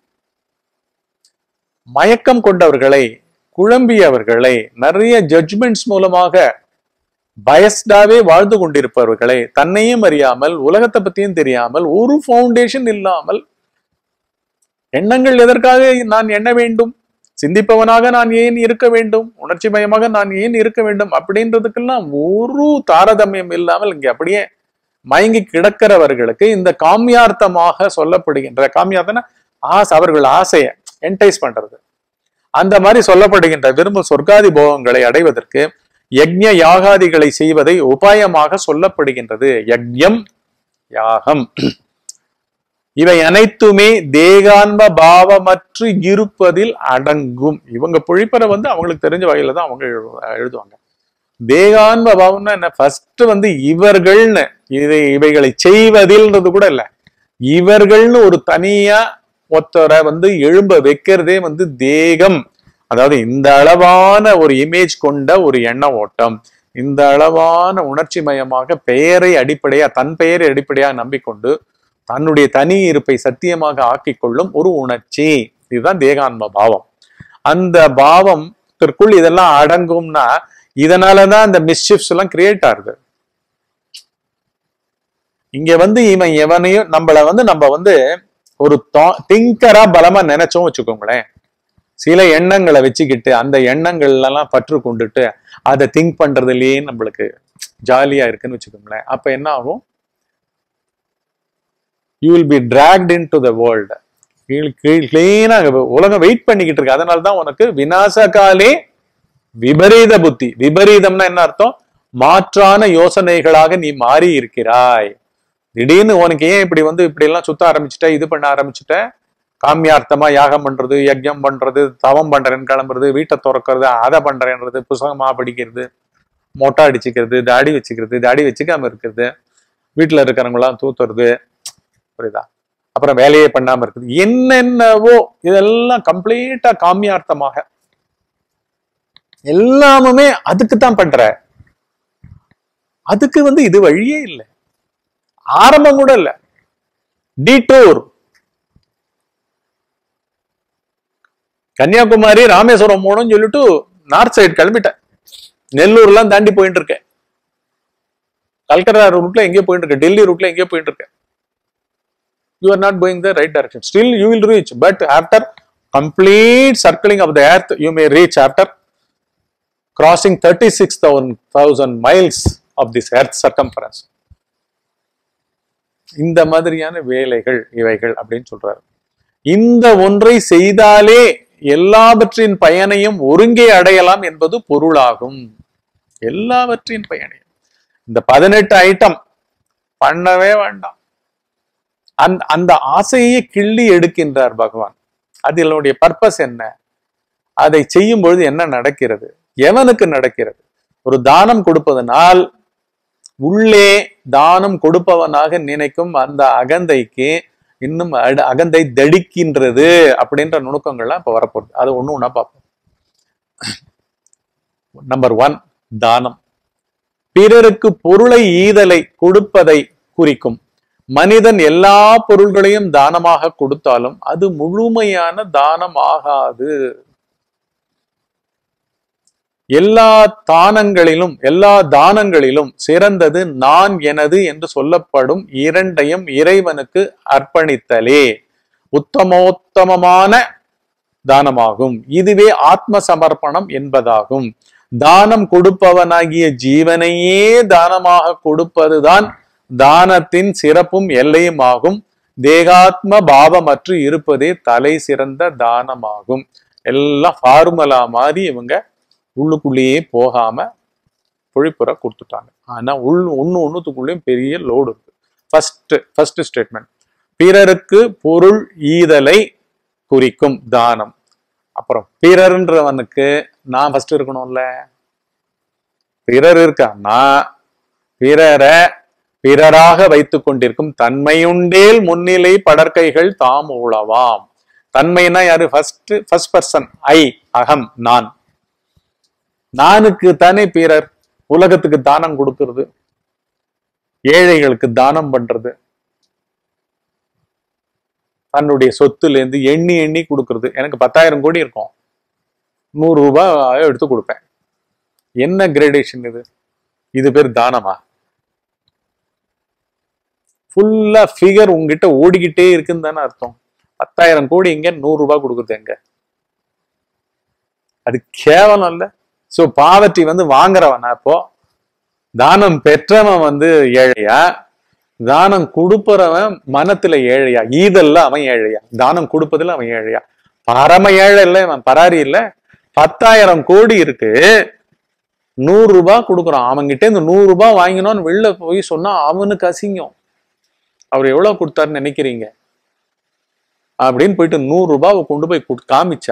மயக்கம் கொண்டவர்களை, குழம்பியவர்களை, நிறைய ஜட்ஜ்மெண்ட்ஸ் மூலமாக பயஸ்டாவே வாழ்ந்து கொண்டிருப்பவர்களை, தன்னையும் அறியாமல் உலகத்தை பத்தியும் தெரியாமல் ஒரு ஃபவுண்டேஷன் இல்லாமல், எண்ணங்கள் எதற்காக நான் எண்ண வேண்டும், சிந்திப்பவனாக நான் ஏன் இருக்க வேண்டும், உணர்ச்சி மயமாக நான் ஏன் இருக்க வேண்டும் அப்படின்றதுக்கெல்லாம் ஒரு தாரதமியம் இல்லாமல் இங்க அப்படியே மயங்கி கிடக்கிறவர்களுக்கு இந்த காமியார்த்தமாக சொல்லப்படுகின்ற, காமியார்த்தம்னா ஆசை, அவர்கள் ஆசையை என்டைஸ் பண்றது, அந்த மாதிரி சொல்லப்படுகின்ற விரும்பும் சொர்க்காதி போகங்களை அடைவதற்கு யக்ஞ யாகாதிகளை செய்வதை உபாயமாக சொல்லப்படுகின்றது. யக்ஞம் யாகம் இவை அனைத்துமே தேகான்ம பாவமற்று இருப்பதில் அடங்கும். இவங்க பொழிப்பறை வந்து அவங்களுக்கு தெரிஞ்ச வகையில தான் அவங்க எழுதுவாங்க. தேகான்ம பாவம்னா என்ன? ஃபர்ஸ்ட் வந்து இவர்கள்னு இதை இவைகளை செய்வதில்ன்றது கூட இல்லை, இவர்கள்னு ஒரு தனியா ஒருத்தரை வந்து எழும்ப வைக்கிறதே வந்து தேகம். அதாவது இந்த அளவான ஒரு இமேஜ் கொண்ட ஒரு எண்ண ஓட்டம், இந்த அளவான உணர்ச்சி மயமாக பெயரை அடிப்படையா, தன் பெயரை அடிப்படையா நம்பிக்கொண்டு தன்னுடைய தனி இருப்பை சத்தியமாக ஆக்கிக் கொள்ளும் ஒரு உணர்ச்சி, இதுதான் தேகான்ம பாவம். அந்த பாவத்திற்குள் இதெல்லாம் அடங்கும்னா இதனாலதான் இந்த மிஸ்ஷிப்ஸ் எல்லாம் கிரியேட் ஆகுது. இங்க வந்து இவன் எவனையும் நம்மள வந்து நம்ம வந்து ஒரு திங்கரா பலமா நினைச்சோம் வச்சுக்கோங்களேன், சில எண்ணங்களை வச்சுக்கிட்டு அந்த எண்ணங்கள் எல்லாம் பற்று கொண்டுட்டு அதை திங்க் பண்றதுலயே நம்மளுக்கு ஜாலியா இருக்குன்னு வச்சுக்கோங்களேன். அப்ப என்ன ஆகும்? you will be dragged into the world. கிளீனா உலகம் வெயிட் பண்ணிக்கிட்டு இருக்கு. அதனால்தான் உனக்கு விநாசகாலே விபரீத புத்தி. விபரீதம்னா என்ன அர்த்தம்? மாற்றான யோசனைகளாக நீ மாறி இருக்கிறாய். திடீர்னு உனக்கு ஏன் இப்படி வந்து இப்படி எல்லாம் சுத்த ஆரம்பிச்சுட்ட, இது பண்ண ஆரம்பிச்சுட்ட, காமியார்த்தமா யாகம் பண்றது, யஜ்யம் பண்றது, தவம் பண்றேன்னு கிளம்புறது, வீட்டை திறக்கிறது, அதை பண்றேன்றது, புத்தகமா படிக்கிறது, மொட்டை அடிச்சுக்கிறது, தாடி வச்சுக்கிறது, தாடி வச்சுக்காம இருக்கிறது, வீட்டுல இருக்கிறவங்களாம் தூத்துறது, புரியுதா? அப்புறம் வேலையே பண்ணாம இருக்குது, என்னென்னவோ இதெல்லாம் கம்ப்ளீட்டா காமியார்த்தமாக எல்லாமுமே அதுக்குத்தான் பண்ற. அதுக்கு வந்து இது வழியே இல்லை, ஆரம்பம் கூட இல்லை. டீட்டூர் கன்னியாகுமரி ராமேஸ்வரம் போகணும்னு சொல்லிட்டு நார்த் சைடு கிளம்பிட்டேன். நெல்லூர்லாம் தாண்டி போயிட்டு இருக்கேன். கல்கத்தா ரூட்ல எங்கேயோ போயிட்டு இருக்கேன். டெல்லி ரூட்ல எங்கேயோ போயிட்டு இருக்கேன். You are not going the right direction. Still you will reach, but after complete circling of the earth, you may reach after crossing thirty-six thousand miles of this earth circumference. இந்த மாதிரியான வேலைகள் இவைகள் அப்படின்னு சொல்றாரு. இந்த ஒன்றை செய்தாலே எல்லாவற்றின் பயனையும் ஒருங்கே அடையலாம் என்பது பொருளாகும். எல்லாவற்றின் பயனையும் இந்த பதினெட்டு ஐட்டம் பண்ணவே வேண்டாம். அந்த அந்த ஆசையை கிள்ளி எடுக்கின்றார் பகவான். அதனுடைய பர்பஸ் என்ன? அதை செய்யும் பொழுது என்ன நடக்கிறது? எவனுக்கு நடக்கிறது? ஒரு தானம் கொடுப்பதனால் உள்ளே தானம் கொடுப்பவனாக நினைக்கும் அந்த அகந்தைக்கு இன்னும் அகந்தை தடிக்கின்றது அப்படின்ற நுணுக்கங்கள்லாம் இப்ப வரப்போகுது. அது ஒண்ணு ஒண்ணா பார்ப்போம். நம்பர் ஒன், தானம். பிறருக்கு பொருளை ஈதலை கொடுப்பதை குறிக்கும். மனிதன் எல்லா பொருள்களையும் தானமாக கொடுத்தாலும் அது முழுமையான தானம் ஆகாது. எல்லா தானங்களிலும் எல்லா தானங்களிலும் சிறந்தது நான் எனது என்று சொல்லப்படும் இரண்டையும் இறைவனுக்கு அர்ப்பணித்தலே உத்தமோத்தமமான தானமாகும். இதுவே ஆத்ம சமர்ப்பணம் என்பதாகும். தானம் கொடுப்பவனாகிய ஜீவனையே தானமாக கொடுப்பதுதான் தானத்தின் சிறப்பும் எல்லையும் ஆகும். தேகாத்ம பாவமற்று இருப்பதே தலை சிறந்த தானமாகும். எல்லாம் ஃபார்முலா மாதிரி இவங்க உள்ளுக்குள்ளேயே போகாம பொழிப்புற கொடுத்துட்டாங்க. ஆனா உள் ஒண்ணு ஒண்ணுத்துக்குள்ளேயும் பெரிய லோடு இருக்கு. ஃபர்ஸ்ட் ஃபர்ஸ்ட் ஸ்டேட்மெண்ட், பிறருக்கு பொருள் ஈதலை குறிக்கும் தானம். அப்புறம் பிறர்ன்றவனுக்கு நான் ஃபர்ஸ்ட் இருக்கணும்ல. பிறர் இருக்கான்னா பிறரை பிறராக வைத்துக் கொண்டிருக்கும் தன்மையுண்டேல் முன்னிலை படற்கைகள் தாம் உளவாம். தன்மைனா யாரு? ஃபர்ஸ்ட் ஃபர்ஸ்ட் பர்சன், ஐ, அகம், நான். நானுக்கு தானே பிறர். உலகத்துக்கு தானம் கொடுக்கிறது, ஏழைகளுக்கு தானம் பண்றது, தன்னுடைய சொத்துல இருந்து எண்ணி எண்ணி கொடுக்கறது. எனக்கு பத்தாயிரம் கோடி இருக்கும், நூறு ரூபாய் எடுத்து கொடுப்பேன். என்ன கிரேடேஷன் இது? இது பேர் தானமா? ஃபுல்லா ஃபிகர் உங்ககிட்ட ஓடிக்கிட்டே இருக்குன்னு தானே அர்த்தம். பத்தாயிரம் கோடி எங்க, நூறு ரூபாய் கொடுக்குறது எங்க? அது கேவலம் இல்ல? சோ பாவர்ட்டி வந்து வாங்குறவனா? அப்போ தானம் பெற்றவன் வந்து ஏழையா? தானம் கொடுப்பறவன் மனத்துல ஏழையா? ஈதல்ல அவன் ஏழையா? தானம் கொடுப்பதில் அவன் ஏழையா? பரம ஏழை இல்ல, அவன் பராரி இல்ல. பத்தாயிரம் கோடி இருக்கு, நூறு ரூபாய் கொடுக்குறான். அவன்கிட்ட இந்த நூறு ரூபாய் வாங்கினோன்னு வெளில போய் சொன்னா அவனுக்கு அசிங்கம். அவர் எவ்வளவு கொடுத்தாருன்னு நினைக்கிறீங்க அப்படின்னு போயிட்டு நூறு ரூபாவை கொண்டு போய் காமிச்சா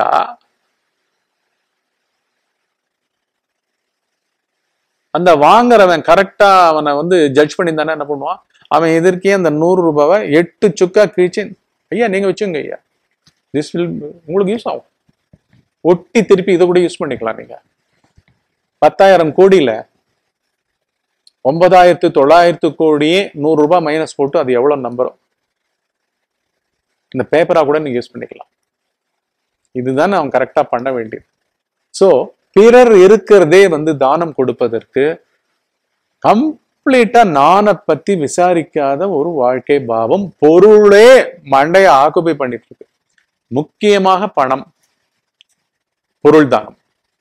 அந்த வாங்குறவன் கரெக்டா அவனை வந்து ஜட்ஜ் பண்ணி தானே என்ன பண்ணுவான்? அவன் எதிர்க்கே அந்த நூறு ரூபாவை எட்டு சுக்கா கிழிச்சு, ஐயா நீங்க வச்சுங்க ஐயா, திஸ் வில் உங்களுக்கு யூஸ் ஆகும், ஒட்டி திருப்பி இதை கூட யூஸ் பண்ணிக்கலாம். நீங்க பத்தாயிரம் கோடியில ஒன்பதாயிரத்து தொள்ளாயிரத்து கோடியே நூறு ரூபாய் மைனஸ் போட்டு அது எவ்வளவு நம்பரும்? இந்த பேப்பரா கூட நீங்க யூஸ் பண்ணிக்கலாம். இதுதானே அவன் கரெக்டா பண்ண வேண்டியது. சோ பிறர் இருக்கிறதே வந்து தானம் கொடுப்பதற்கு கம்ப்ளீட்டா நானை பத்தி விசாரிக்காத ஒரு வாழ்க்கை பாவம். பொருளே மண்டைய ஆக்குபை பண்ணிட்டு இருக்கு. முக்கியமாக பணம், பொருள் தானம்.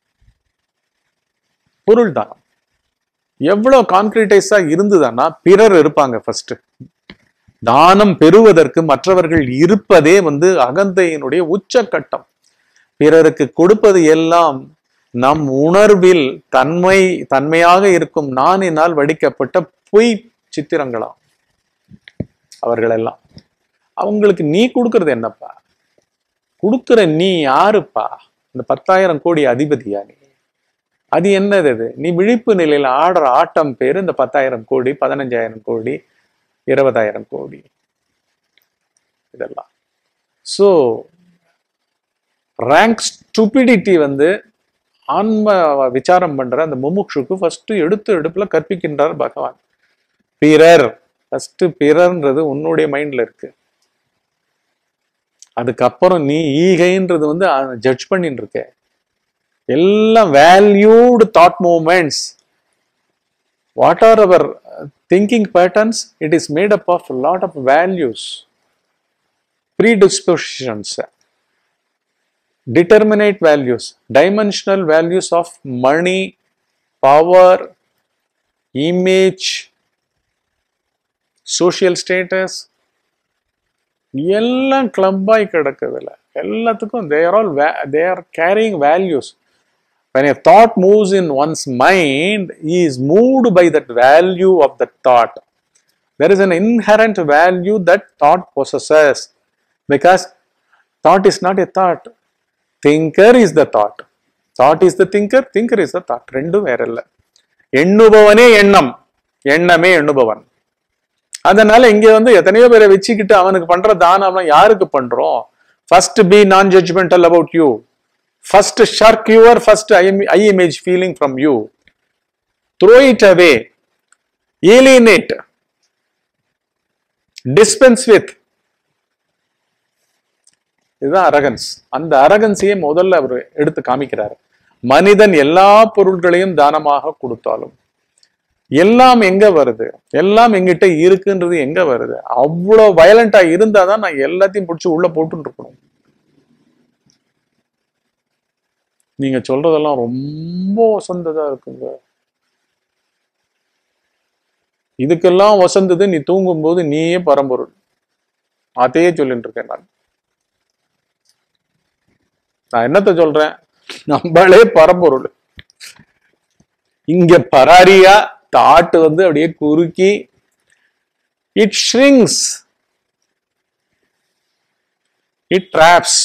பொருள் தானம் எவ்வளவு கான்கிரீட்டைஸா இருந்ததுன்னா பிறர் இருப்பாங்க. ஃபர்ஸ்ட் தானம் பெறுவதற்கு மற்றவர்கள் இருப்பதே வந்து அகந்தையினுடைய உச்சக்கட்டம். பிறருக்கு கொடுப்பது எல்லாம் நம் உணர்வில் தன்மை தன்மையாக இருக்கும் நானினால் வடிக்கப்பட்ட பொய் சித்திரங்களாம் அவர்கள் எல்லாம். அவங்களுக்கு நீ கொடுக்கறது என்னப்பா? கொடுக்கிற நீ யாருப்பா? இந்த பத்தாயிரம் கோடி அதிபதியா நீ? அது என்னது? அது நீ விழிப்பு நிலையில ஆடுற ஆட்டம் பேரு இந்த பத்தாயிரம் கோடி, பதினஞ்சாயிரம் கோடி, இருபதாயிரம் கோடி இதெல்லாம். சோ ரேங்க் ஸ்டூபிடிட்டி வந்து ஆன்ம விசாரம் பண்ற அந்த முமுட்சுக்கு ஃபர்ஸ்ட் எடுத்து எடுப்புல கற்பிக்கின்றார் பகவான். பிறர் ஃபர்ஸ்ட் பிறர்ன்றது உன்னுடைய மைண்ட்ல இருக்கு. அதுக்கப்புறம் நீ ஈகைன்றது வந்து ஜட்ஜ் பண்ணிட்டு இருக்க. எல்லாம் valued thought movements. What are our thinking patterns? It is made up of lot of values, predispositions, determinate values, dimensional values of money, power, image, social status. எல்லாம் கிளப்பாய் கிடக்குதுல. எல்லாத்துக்கும் they are all they are carrying values. When a thought moves in one's mind, he is moved by that value of the thought. There is an inherent value that thought possesses, because thought is not a thought. Thinker is the thought. Thought is the thinker, thinker is the thought. ரெண்டும் வேற இல்லை. எண்ணுபவனே எண்ணம், எண்ணமே எண்ணுபவன். அதனால இங்க வந்து எத்தனையோ பேரை வச்சுக்கிட்டு அவனுக்கு பண்ற தானம் யாருக்கு பண்றோம்? First be non-judgmental about you. First shirk your first I image feeling from you. Throw it away. Alienate. Dispense with. இதுதான் அரகன்ஸ். அந்த அரகன்ஸையே முதல்ல அவர் எடுத்து காமிக்கிறார். மனிதன் எல்லா பொருட்களையும் தானமாக கொடுத்தாலும் எல்லாம் எங்க வருது? எல்லாம் எங்கிட்ட இருக்குன்றது எங்க வருது? அவ்வளவு வயலண்டா இருந்தாதான் நான் எல்லாத்தையும் பிடிச்சி உள்ள போட்டு இருக்கணும். நீங்க சொல்றதெல்லாம் ரொம்ப வசந்ததா இருக்குங்க. இதுக்கெல்லாம் வசந்தது நீ தூங்கும் போது நீயே பரம்பொருள். அதையே சொல்லிட்டு இருக்கேன் நான். நான் என்னத்த சொல்றேன்? நம்மளே பரம்பொருள். இங்க பராரியா தாட்டு வந்து அப்படியே குறுக்கி it shrinks, it drops,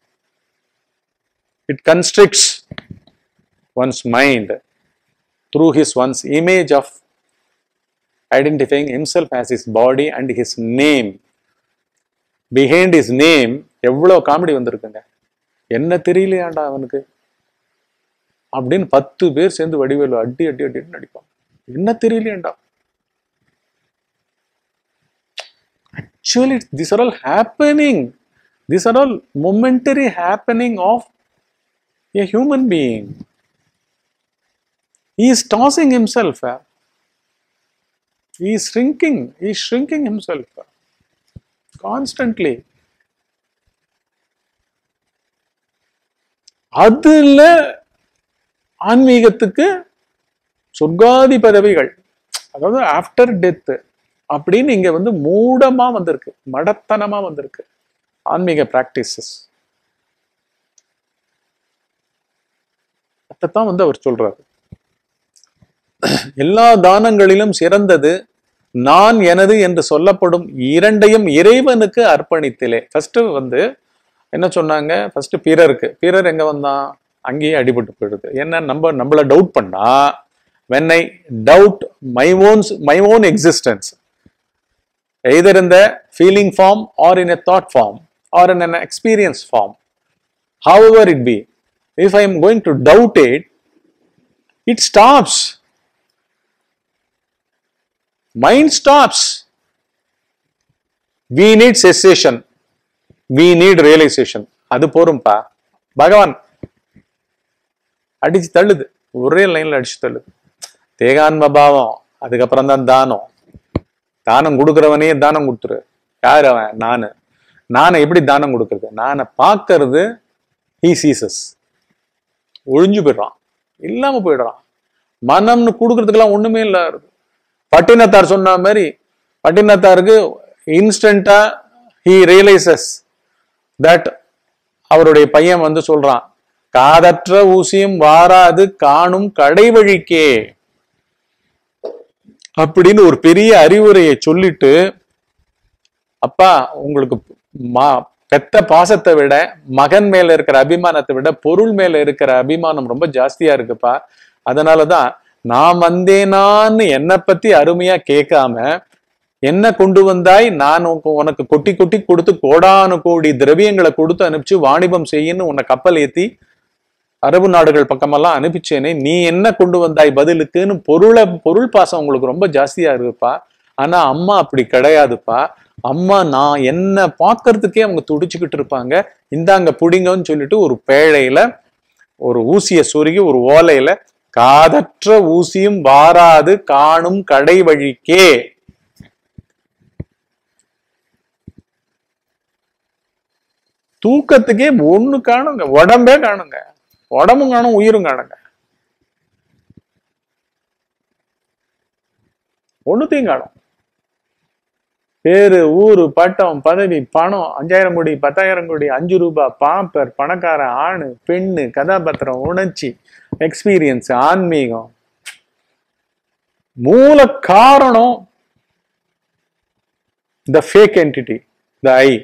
it constricts one's mind through his one's image of identifying himself as his body and his name. Behind his name எவ்வளவு காமெடி வந்திருக்குங்க. என்ன தெரியலையாண்டா அவனுக்கு அப்படின்னு பத்து பேர் சேர்ந்து வடிவேலு அடி அடி அடின்னு நடிப்பான். என்ன தெரியலையாண்டா. Actually, these are all happening. These are all momentary happening of a human being. He is tossing himself. He is shrinking. He is shrinking himself constantly. அதுல ஆன்மீகத்துக்கு சொர்க்காதி பதவிகள், அதாவது ஆஃப்டர் டெத் அப்படின்னு இங்க வந்து மூடமா வந்திருக்கு, மடத்தனமா வந்திருக்கு ஆன்மீக பிராக்டிசஸ். அதைத்தான் வந்து அவர் சொல்றாரு. எல்லா தானங்களிலும் சிறந்தது நான் எனது என்று சொல்லப்படும் இரண்டையும் இறைவனுக்கு அர்ப்பணித்திலே. ஃபர்ஸ்ட் வந்து என்ன சொன்னாங்க? ஃபர்ஸ்ட் பிறருக்கு. பிறர் எங்க வந்தான்? அங்கேயே அடிபட்டு போயிடுது. ஏன்னா நம்ம நம்மள டவுட் பண்ணா, when I doubt my own my own existence, either in the feeling form or in a thought form or in an experience form, however it be, if I am going to doubt it, it stops. Mind stops. We need cessation. We need realization. அது போரும்பா. பகவான் அடிச்சு தள்ளுது, ஒரே லைன்ல அடிச்சு தள்ளுது. தேகான்ம பாவம், அதுக்கப்புறம் தான் தானம். தானம் கொடுக்குறவனே தானம் கொடுத்துரு. யார் அவன்? நானு. நானை எப்படி தானம் கொடுக்கறது? நானை பார்க்கறது he sees. ஒழிஞ்சு போயிடுறான், இல்லாம போயிடுறான். மனம்னு கொடுக்கறதுக்கெல்லாம் ஒண்ணுமே இல்ல. பட்டினத்தார் சொன்ன மாதிரி, பட்டினத்தாருக்கு இன்ஸ்டன்டா he realizes that அவருடைய பையன் வந்து சொல்றான், காதற்ற ஊசியும் வாராது காணும் கடைவழிக்கே அப்படின்னு ஒரு பெரிய அறிவுரையை சொல்லிட்டு, அப்பா உங்களுக்கு மா பெத்த பாசத்தை விட மகன் மேல இருக்கிற அபிமானத்தை விட பொருள் மேல இருக்கிற அபிமானம் ரொம்ப ஜாஸ்தியா இருக்குப்பா. அதனாலதான் நான் வந்தேனான்னு என்னை பத்தி அருமையா கேட்காம, என்ன கொண்டு வந்தாய், நான் உனக்கு கொட்டி கொட்டி கொடுத்து கோடானு கோடி திரவியங்களை கொடுத்து அனுப்பிச்சு வாணிபம் செய்யன்னு உன்னை கப்பல் ஏத்தி அரபு நாடுகள் பக்கமெல்லாம் அனுப்பிச்சேனே, நீ என்ன கொண்டு வந்தாய் பதிலுக்குன்னு பொருளை பொருள் பாசம் உங்களுக்கு ரொம்ப ஜாஸ்தியா இருக்குப்பா. ஆனா அம்மா அப்படி கிடையாதுப்பா. அம்மா நான் என்ன பார்க்கறதுக்கே அவங்க துடிச்சுக்கிட்டு இருப்பாங்க. இந்தாங்க புடிங்கன்னு சொல்லிட்டு ஒரு பேழையில ஒரு ஊசிய சொருகி ஒரு ஓலையில, காதற்ற ஊசியும் வாராது காணும் கடை வழிக்கே. தூக்கத்துக்கே ஒண்ணு காணுங்க, உடம்பே காணுங்க, உடம்பும் காணும் உயிரும் காணுங்க, ஒண்ணுத்தையும் காணும். பேரு, ஊரு, பட்டம், பதவி, பணம், அஞ்சாயிரம் கோடி, பத்தாயிரம் கோடி, அஞ்சு ரூபாய், பாப்பர், பணக்காரன், ஆணு, பெண்ணு, கதாபாத்திரம், உணர்ச்சி, எக்ஸ்பீரியன்ஸ், ஆன்மீகம், மூல காரணம் the fake entity, the I.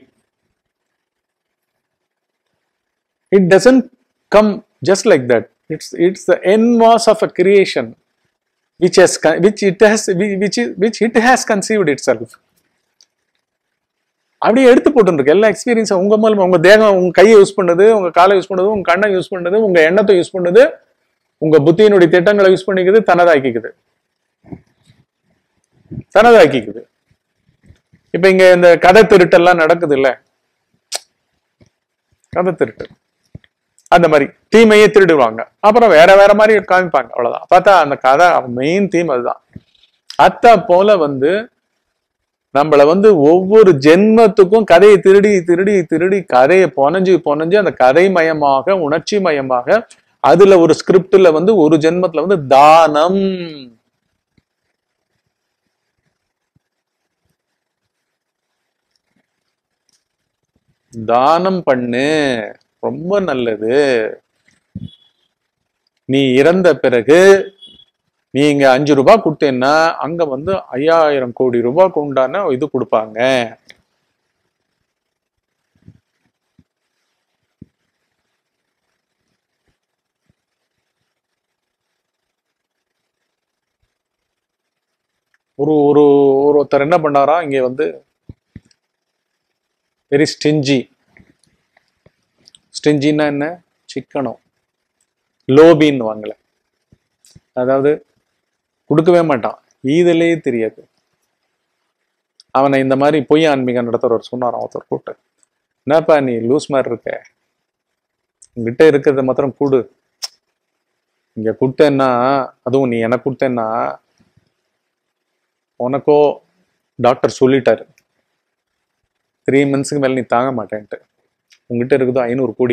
It doesn't come just like that. It's it's the envas of a creation, which has which it has which which it has conceived itself. அப்படியே எடுத்து போட்டுருக்கு எல்லா எக்ஸ்பீரியன்ஸும். உங்க மூலமா உங்க தேகம், உங்க கையை யூஸ் பண்ணது, உங்க காலை யூஸ் பண்ணது, உங்க கண்ணை யூஸ் பண்ணது, உங்க எண்ணத்தை யூஸ் பண்ணது, உங்க புத்தியினுடைய திட்டங்களை யூஸ் பண்ணிக்குது, தனதாக்கிக்குது தனதாக்கிக்குது இப்ப இங்க இந்த கதை திருட்டெல்லாம் நடக்குது இல்ல, கதை திருட்டு அந்த மாதிரி தீமையை திருடுவாங்க, அப்புறம் வேற வேற மாதிரி காமிப்பாங்க, அவ்வளவுதான். பார்த்தா அந்த கதை மெயின் தீம் அதுதான். அத்த போல வந்து நம்மள வந்து ஒவ்வொரு ஜென்மத்துக்கும் கதையை திருடி திருடி திருடி கதையை பொனஞ்சு பொனஞ்சு அந்த கதை மயமாக, உணர்ச்சி மயமாக, அதுல ஒரு ஸ்கிரிப்ட்ல வந்து ஒரு ஜென்மத்துல வந்து தானம், தானம் பண்ணு, ரொம்ப நல்லது. நீ இறந்த பிறகு நீங்க அஞ்சு ரூபாய் கொடுத்தேன்னா அங்க வந்து ஐயாயிரம் கோடி ரூபாய்க்கு உண்டான இது கொடுப்பாங்க. ஒரு ஒரு ஒருத்தர் என்ன பண்ணாரா, இங்க வந்து வெரி ஸ்டிஞ்சி. ஸ்டிஞ்சின்னா என்ன, சிக்கனம், லோபின்னு வாங்கல, அதாவது கொடுக்கவே மாட்டான், ஈதலே தெரியாது. அவனை இந்த மாதிரி பொய் ஆன்மீகம் நடத்துறவர் சொன்னாராம் ஒருத்தர் கூப்பிட்டு, என்னப்பா நீ லூஸ் மாதிரி இருக்க, உங்ககிட்ட இருக்கிறத மாத்திரம் கூடு, இங்க கொடுத்தேன்னா, அதுவும் நீ எனக்கு கொடுத்தேன்னா உனக்கோ டாக்டர் சொல்லிட்டாரு த்ரீ மந்த்ஸுக்கு மேல நீ தாங்க மாட்டேன்ட்டு, உங்ககிட்ட இருக்குதோ ஐநூறு கோடி.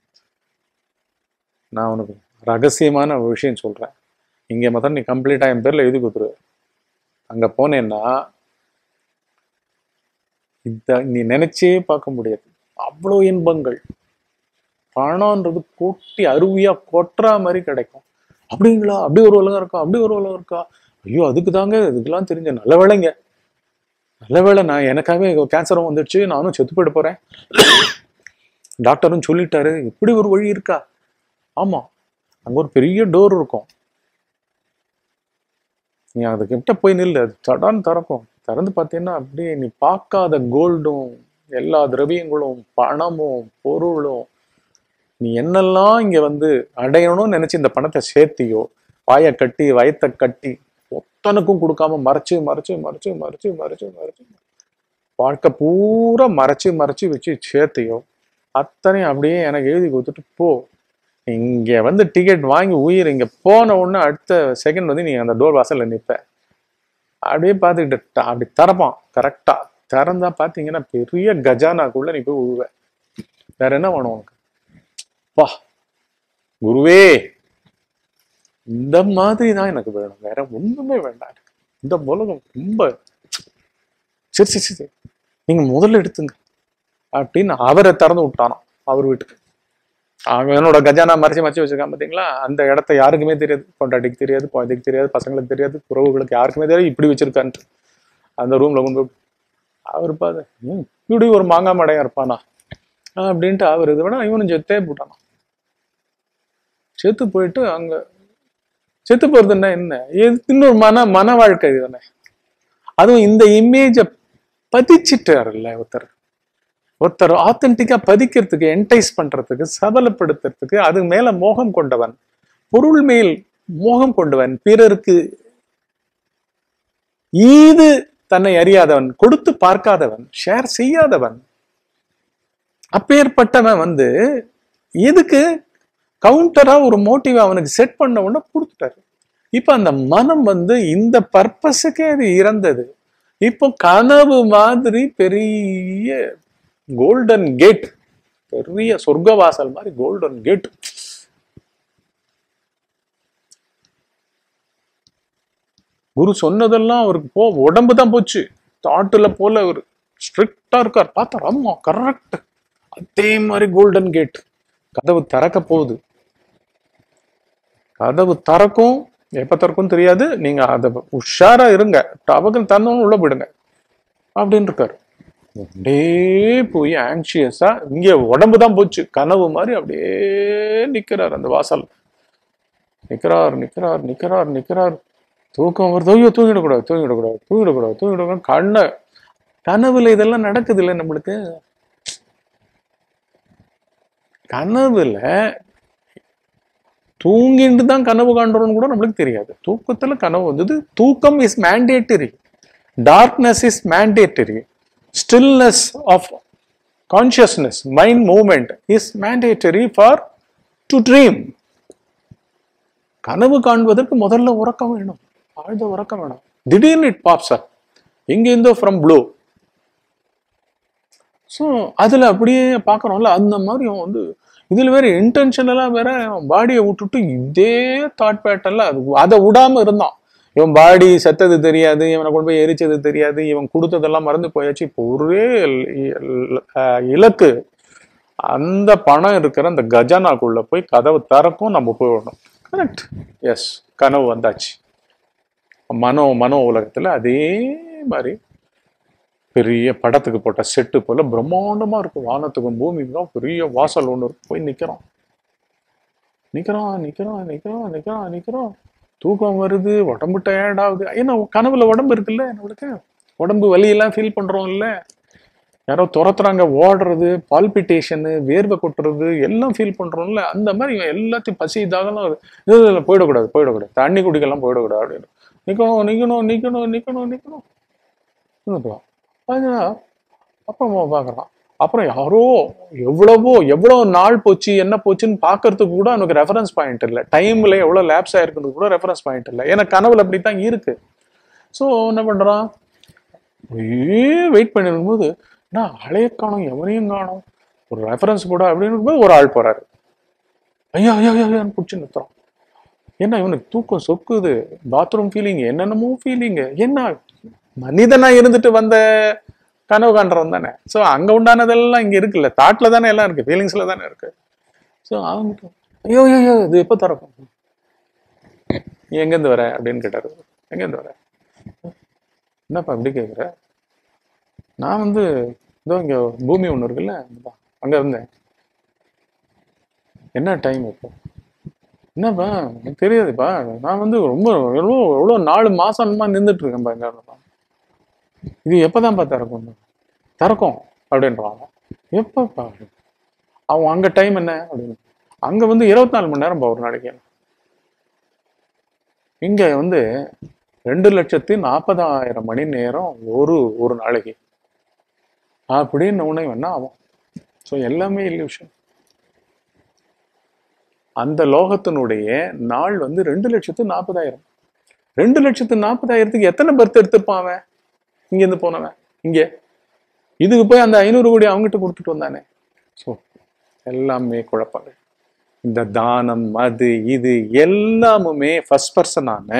நான் உனக்கு ரகசியமான ஒரு விஷயம் சொல்றேன், இங்க மாத்திரம் நீ கம்ப்ளீட்டா என் பேர்ல எழுதி கொடுத்துரு, அங்க போனேன்னா இந்த நீ நினைச்சே பார்க்க முடியாது, அவ்வளோ இன்பங்கள், பணம்ன்றது கொட்டி அருவியா கொட்டுற மாதிரி கிடைக்கும். அப்படிங்களா, அப்படி ஒரு உலகம் இருக்கா, அப்படி ஒரு உலகம் இருக்கா, ஐயோ அதுக்கு தாங்க இதுக்கெல்லாம் தெரிஞ்ச, நல்ல வேலைங்க, நல்ல வேலை, நான் எனக்காகவே கேன்சரும் வந்துடுச்சு, நானும் செத்து போயிட போறேன், டாக்டரும் சொல்லிட்டாரு, இப்படி ஒரு வழி இருக்கா. ஆமா, அங்க ஒரு பெரிய டோர் இருக்கும், நீ அதுக்கிட்ட போய் நில்லு, அது தடான்னு திறக்கும், திறந்து பார்த்தீங்கன்னா அப்படியே நீ பார்க்காத கோல்டும் எல்லா திரவியங்களும் பணமும் பொருளும், நீ என்னெல்லாம் இங்க வந்து அடையணும்னு நினைச்சு இந்த பணத்தை சேர்த்தியோ, வாயை கட்டி வயத்தை கட்டி ஒத்தனுக்கும் கொடுக்காம மறைச்சு மறைச்சு மறைச்சு மறைச்சு மறைச்சு மறைச்சு வாழ்க்கை பூரா மறைச்சு மறைச்சு வச்சு சேர்த்தியோ, அத்தனையும் அப்படியே எனக்கு எழுதி கொடுத்துட்டு போ. இங்க வந்து டிக்கெட் வாங்கி உயிர் இங்க போன உடனே அடுத்த செகண்ட் வந்து நீ அந்த டோர் வாசல்ல நிற்ப, அப்படியே பார்த்துக்கிட்டு அப்படி திறப்பான் கரெக்டா, திறந்தா பாத்தீங்கன்னா பெரிய கஜானாக்குள்ள நீ போய் உழுவ. வேற என்ன வேணும் உனக்கு? பா குருவே, இந்த மாதிரி தான் எனக்கு வேணும், வேற ஒண்ணுமே வேண்டாம், இந்த உலகம் ரொம்ப சரி சரி சரி நீங்க முதல்ல எடுத்துங்க அப்படின்னு அவரை திறந்து விட்டானாம் அவர் வீட்டுக்கு. அவனோட கஜானா மறைச்சு மறைச்சு வச்சிருக்கான் பாத்தீங்களா, அந்த இடத்த யாருக்குமே தெரியாது, பொண்டாட்டிக்கு தெரியாது, குழந்தைக்கு தெரியாது, பசங்களுக்கு தெரியாது, உறவுகளுக்கு யாருக்குமே தெரியாது, இப்படி வச்சிருக்கான்ட்டு அந்த ரூம்ல கொண்டு அவர் பாரு இப்படி ஒரு மாங்காய் மடையா இருப்பானா அப்படின்ட்டு அவர் இது வேணா இவனும் செத்தே போட்டானா. செத்து போயிட்டு அங்க செத்து போறதுன்னா என்ன, இன்னொரு மன மன வாழ்க்கை இதுதானே. அதுவும் இந்த இமேஜை பதிச்சிட்டாருல்ல ஒருத்தர், ஒருத்தர் ஆத்தென்டிக்கா பதிக்கிறதுக்கு, என்டைஸ் பண்றதுக்கு, சபலப்படுத்துறதுக்கு, அது மேல மோகம் கொண்டவன், பொருள் மேல் மோகம் கொண்டவன், பிறருக்கு ஈது தன்னை அறியாதவன், கொடுத்து பார்க்காதவன், ஷேர் செய்யாதவன். அப்பேற்பட்டவன் வந்து எதுக்கு கவுண்டரா ஒரு மோட்டிவ் அவனுக்கு செட் பண்ண உடனே கொடுத்துட்டாரு. இப்ப அந்த மனம் வந்து இந்த பர்பஸுக்கே அது இறந்தது. இப்போ கனவு மாதிரி பெரிய கோல்டன் கேட், பெரிய சொர்க்கவாசல் மாதிரி கோல்டன் கேட். குரு சொன்னதெல்லாம் அவருக்கு போ உடம்பு தான் போச்சு, தாட்டுல போல அவர் ஸ்ட்ரிக்டா இருக்கார். பார்த்தா ஆமா கரெக்ட், அதே மாதிரி கோல்டன் கேட். கதவு திறக்க போகுது. கதவு திறக்கும், எப்ப திறக்கும் தெரியாது, நீங்க அதை உஷாரா இருங்க, டபக்குன்னு திறந்தவங்க உள்ள போயிடுங்க அப்படின்னு இருக்காரு. அப்படியே போய் ஆங்ஷியஸா, இங்க உடம்பு தான் போச்சு, கனவு மாதிரி அப்படியே நிக்கிறார் அந்த வாசல். நிக்கிறார் நிக்கிறார் நிக்கிறார் நிக்கிறார் தூக்கம் வருது. ஐயோ தூங்கிடக்கூடாது தூங்கிடக்கூடாது தூங்கிடக்கூடாது தூங்கிடக்கூடாது கண்ண கனவுல இதெல்லாம் நடக்குது இல்லை நம்மளுக்கு. கனவுல தூங்கிட்டு தான் கனவு காண்றோம்னு கூட நம்மளுக்கு தெரியாது. தூக்கத்துல கனவு வந்தது. தூக்கம் is mandatory, darkness is mandatory, stillness of consciousness, mind movement is mandatory for to dream. கனவு காண்பதற்கு முதல்ல உறக்கம் வேணும், ஆழ்ந்த உறக்கம் வேணும். திடீர்னு இட் பாப்ஸ் அப் எங்கேருந்தோ ஃப்ரம் ப்ளூ. ஸோ அதுல அப்படியே பார்க்கறோம்ல, அந்த மாதிரி அவன் வந்து இதுல வேற இன்டென்ஷனலா வேற பாடியை விட்டுட்டு இதே தாட் பேட்டர்ல அது அதை விடாம இருந்தான். இவன் பாடி செத்தது தெரியாது, இவனை கொண்டு போய் எரிச்சது தெரியாது, இவன் கொடுத்ததெல்லாம் மறந்து போயாச்சு. இப்போ ஒரே இலக்கு, அந்த பணம் இருக்கிற அந்த கஜானாக்குள்ள போய் கதவு திறக்கும், நம்ம போயிடணும். கரெக்ட், எஸ், கனவு வந்தாச்சு. மனோ மனோ உலகத்துல அதே மாதிரி பெரிய படத்துக்கு போட்ட செட்டு போல பிரம்மாண்டமா இருக்கும். வானத்துக்கும் பூமிக்கும் பெரிய வாசல் ஒண்ணு இருக்கும். போய் நிக்கிறோம் நிக்கிறோம் நிக்கிறோம் நிக்கிறோம் நிக்கிறோம் நிக்கிறோம் தூக்கம் வருது, உடம்பு டயர்ட் ஆகுது. ஏன்னா கனவுல உடம்பு இருக்குல்ல, நம்மளுக்கு உடம்பு வலியெல்லாம் ஃபீல் பண்றோம் இல்ல, யாரோ துரத்துறாங்க, ஓடுறது, பால்பிட்டேஷனு, வேர்வை கொட்டுறது எல்லாம் ஃபீல் பண்றோம்ல. அந்த மாதிரி எல்லாத்தையும் பசி இதாகலாம் இல்லை போயிடக்கூடாது போயிடக்கூடாது தண்ணி குடிக்கலாம் போயிடக்கூடாது அப்படின்னு நிக்கணும் நிக்கணும் நிக்கணும் நிக்கணும் நிக்கணும் அப்புறம் பாக்குறான். அப்புறம் யாரோ எவ்வளவோ எவ்வளவு நாள் போச்சு என்ன போச்சுன்னு பாக்குறதுக்கு கூட அவனுக்கு ரெஃபரன்ஸ் பாயிண்ட் இல்லை. டைம்ல எவ்வளவு லேப்ஸ் ஆயிருக்கிறது கூட ரெஃபரன்ஸ் பாயிண்ட் இல்லை. ஏன்னா கனவுல அப்படித்தான் இருக்கு. ஸோ என்ன பண்றான், வெயிட் பண்ணிருக்கும் போது நான் அலைய காணும், எவனையும் காணும், ஒரு ரெஃபரன்ஸ் கூட அப்படின்னு போது ஒரு ஆள் போறாரு. ஐயா ஐயா ஐயான்னு பிடிச்சி நிறுத்துறான். என்ன இவனுக்கு தூக்கம் சொக்குது, பாத்ரூம் ஃபீலிங், என்னென்னமோ ஃபீலிங். என்ன மனிதனா இருந்துட்டு வந்த கனவு காண்றவன் தானே. ஸோ அங்க உண்டானதெல்லாம் இங்க இருக்குல்ல, தாட்ல தானே எல்லாம் இருக்கு, ஃபீலிங்ஸ்ல தானே இருக்கு. ஸோ அவங்க ஐயோ ஐயோ இது எப்போ திறக்கும், நீ எங்கேருந்து வர அப்படின்னு கேட்டாரு. எங்கேருந்து வர, என்னப்பா அப்படி கேட்குற, நான் வந்து இதோ இங்க பூமி ஒன்று இருக்குல்ல அங்க இருந்தேன். என்ன டைம் இப்போ, என்னப்பா எனக்கு தெரியாதுப்பா, நான் வந்து ரொம்ப எவ்வளோ எவ்வளோ நாலு மாசமா நின்றுட்டு இருக்கேன்ப்பா எங்க. இது எப்பதான்ப்பா திறக்கும், திறக்கும் அப்படின்றாங்க. எப்பப்பா, அவன் அங்க டைம் என்ன அப்படின்னு, அங்க வந்து இருபத்தி நாலு மணி நேரம் ஒரு நாளைக்கு, இங்க வந்து ரெண்டு லட்சத்தி நாற்பதாயிரம் மணி நேரம் ஒரு ஒரு நாளைக்கு அப்படின்னு உடனே வேணா ஆகும். ஸோ எல்லாமே இல்யூஷன். அந்த லோகத்தினுடைய நாள் வந்து ரெண்டு லட்சத்து நாற்பதாயிரம் ரெண்டு லட்சத்து நாற்பதாயிரத்துக்கு எத்தனை பர்த் எடுத்துப்பான் அவன் இங்க இருந்து போனவன். இங்க இதுக்கு போய் அந்த ஐநூறு கோடி அவங்ககிட்ட கொடுத்துட்டு வந்தானே. ஸோ எல்லாமே குழப்பங்கள். இந்த தானம் அது இது எல்லாமுமே ஃபர்ஸ்ட் பர்சனான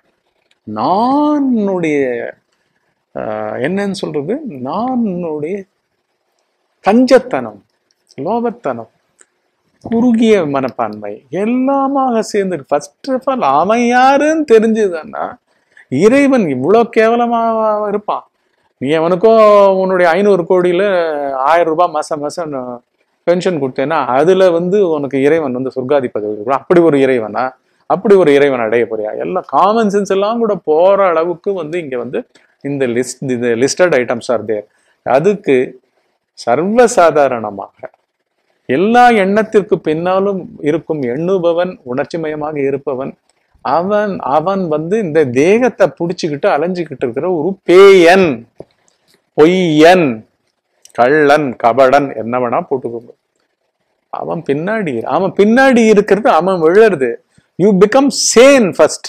நானுடைய என்னன்னு சொல்றது, நானுடைய கஞ்சத்தனம், லோபத்தனம், குறுகிய மனப்பான்மை எல்லாமாக சேர்ந்து ஃபர்ஸ்ட் ஆஃப் ஆல் அவன் யாருன்னு தெரிஞ்சதுன்னா இறைவன் இவ்வளவு கேவலமா இருப்பான். நீ அவனுக்கோ உன்னுடைய ஐநூறு கோடியில ஆயிரம் ரூபாய் மாசம் மாசம் பென்ஷன் கொடுத்தேன்னா அதுல வந்து உனக்கு இறைவன் வந்து சொர்க்காதி பதவி கொடுக்கும். அப்படி ஒரு இறைவனா, அப்படி ஒரு இறைவன் அடைய போறியா? எல்லாம் காமன் சென்ஸ் எல்லாம் கூட போற அளவுக்கு வந்து இங்க வந்து இந்த லிஸ்ட் இந்த லிஸ்டட் ஐட்டம்ஸ் ஆர் தேர். அதுக்கு சர்வசாதாரணமாக எல்லா எண்ணத்திற்கு பின்னாலும் இருக்கும் எண்ணுபவன், உணர்ச்சி மயமாக இருப்பவன், அவன் அவன் வந்து இந்த தேகத்தை புடிச்சுக்கிட்டு அலைஞ்சுக்கிட்டு இருக்கிற ஒரு பேயன், பொய்யன், கள்ளன், கபடன், என்ன வேணா போட்டுக்கோங்க. அவன் பின்னாடி அவன் பின்னாடி இருக்கிறது அவன் விழுறது. You become sane first.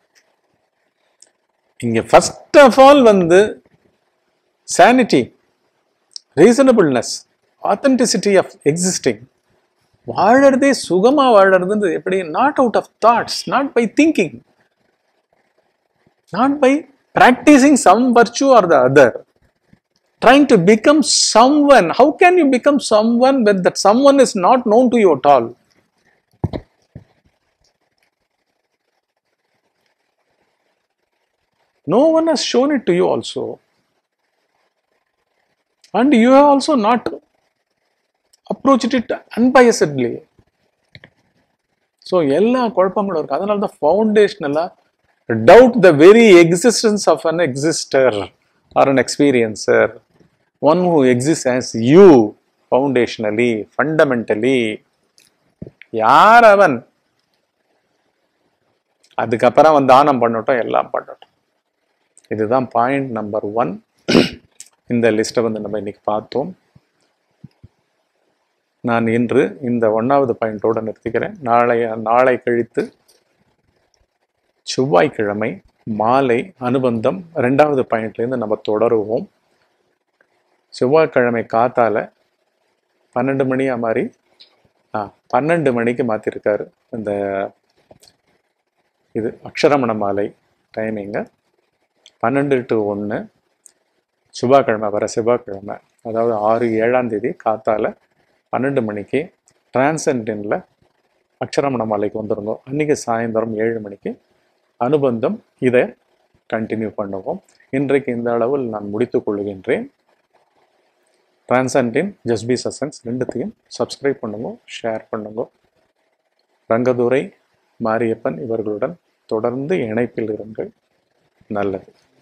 இங்க ஃபர்ஸ்ட் ஆஃப் ஆல் வந்து sanity, reasonableness, authenticity of existing. வாழறதே சுகமா வாழறதுன்னு எப்படி? Not out of thoughts, not by thinking, not by practicing some virtue or the other, trying to become someone. How can you become someone when that someone is not known to you at all? No one has shown it to you also, and you have also not approached it unbiasedly. So எல்லா குழப்பங்களும் இருக்கு. அதனால தான் ஃபவுண்டேஷனலா doubt the very existence of an exister or an experiencer, one who exists as you, foundationally, fundamentally. யார் அவன்? அதுக்கப்புறம் அவன் தானம் பண்ணட்டும், எல்லாம் பண்ணட்டும். இதுதான் பாயிண்ட் நம்பர் ஒன். இந்த லிஸ்ட்டை வந்து நம்ம இன்னைக்கு பார்த்தோம். நான் இன்று இந்த ஒன்றாவது பாயிண்டோடு நிறுத்திக்கிறேன். நாளை நாளை கழித்து செவ்வாய்க்கிழமை மாலை அனுபந்தம் ரெண்டாவது பாயிண்ட்லேருந்து நம்ம தொடருவோம். செவ்வாய்க்கிழமை காத்தால பன்னெண்டு மணியா மாதிரி ஆ பன்னெண்டு மணிக்கு மாற்றிருக்காரு இந்த இது அக்ஷரமண மாலை டைமிங்கு. பன்னெண்டு டு ஒன்று செவ்வாய்க்கிழமை, வர செவ்வாய்க்கிழமை, அதாவது ஆறு ஏழாம் தேதி காத்தால பன்னெண்டு மணிக்கு டிரான்சென்டென்னில் அக்ஷரமண மாலைக்கு வந்துருந்தோம். அன்றைக்கி சாயந்தரம் ஏழு மணிக்கு அனுபந்தம். இதை கண்டினியூ பண்ணுவோம். இன்றைக்கு இந்த அளவில் நான் முடித்து கொள்கின்றேன். டிரான்சென்டென், ஜஸ்பி சசன்ஸ் ரெண்டுத்தையும் சப்ஸ்கிரைப் பண்ணுங்க, ஷேர் பண்ணுங்க. ரங்கதுரை, மாரியப்பன் இவர்களுடன் தொடர்ந்து இணைப்பில் இருங்கள். நல்லது.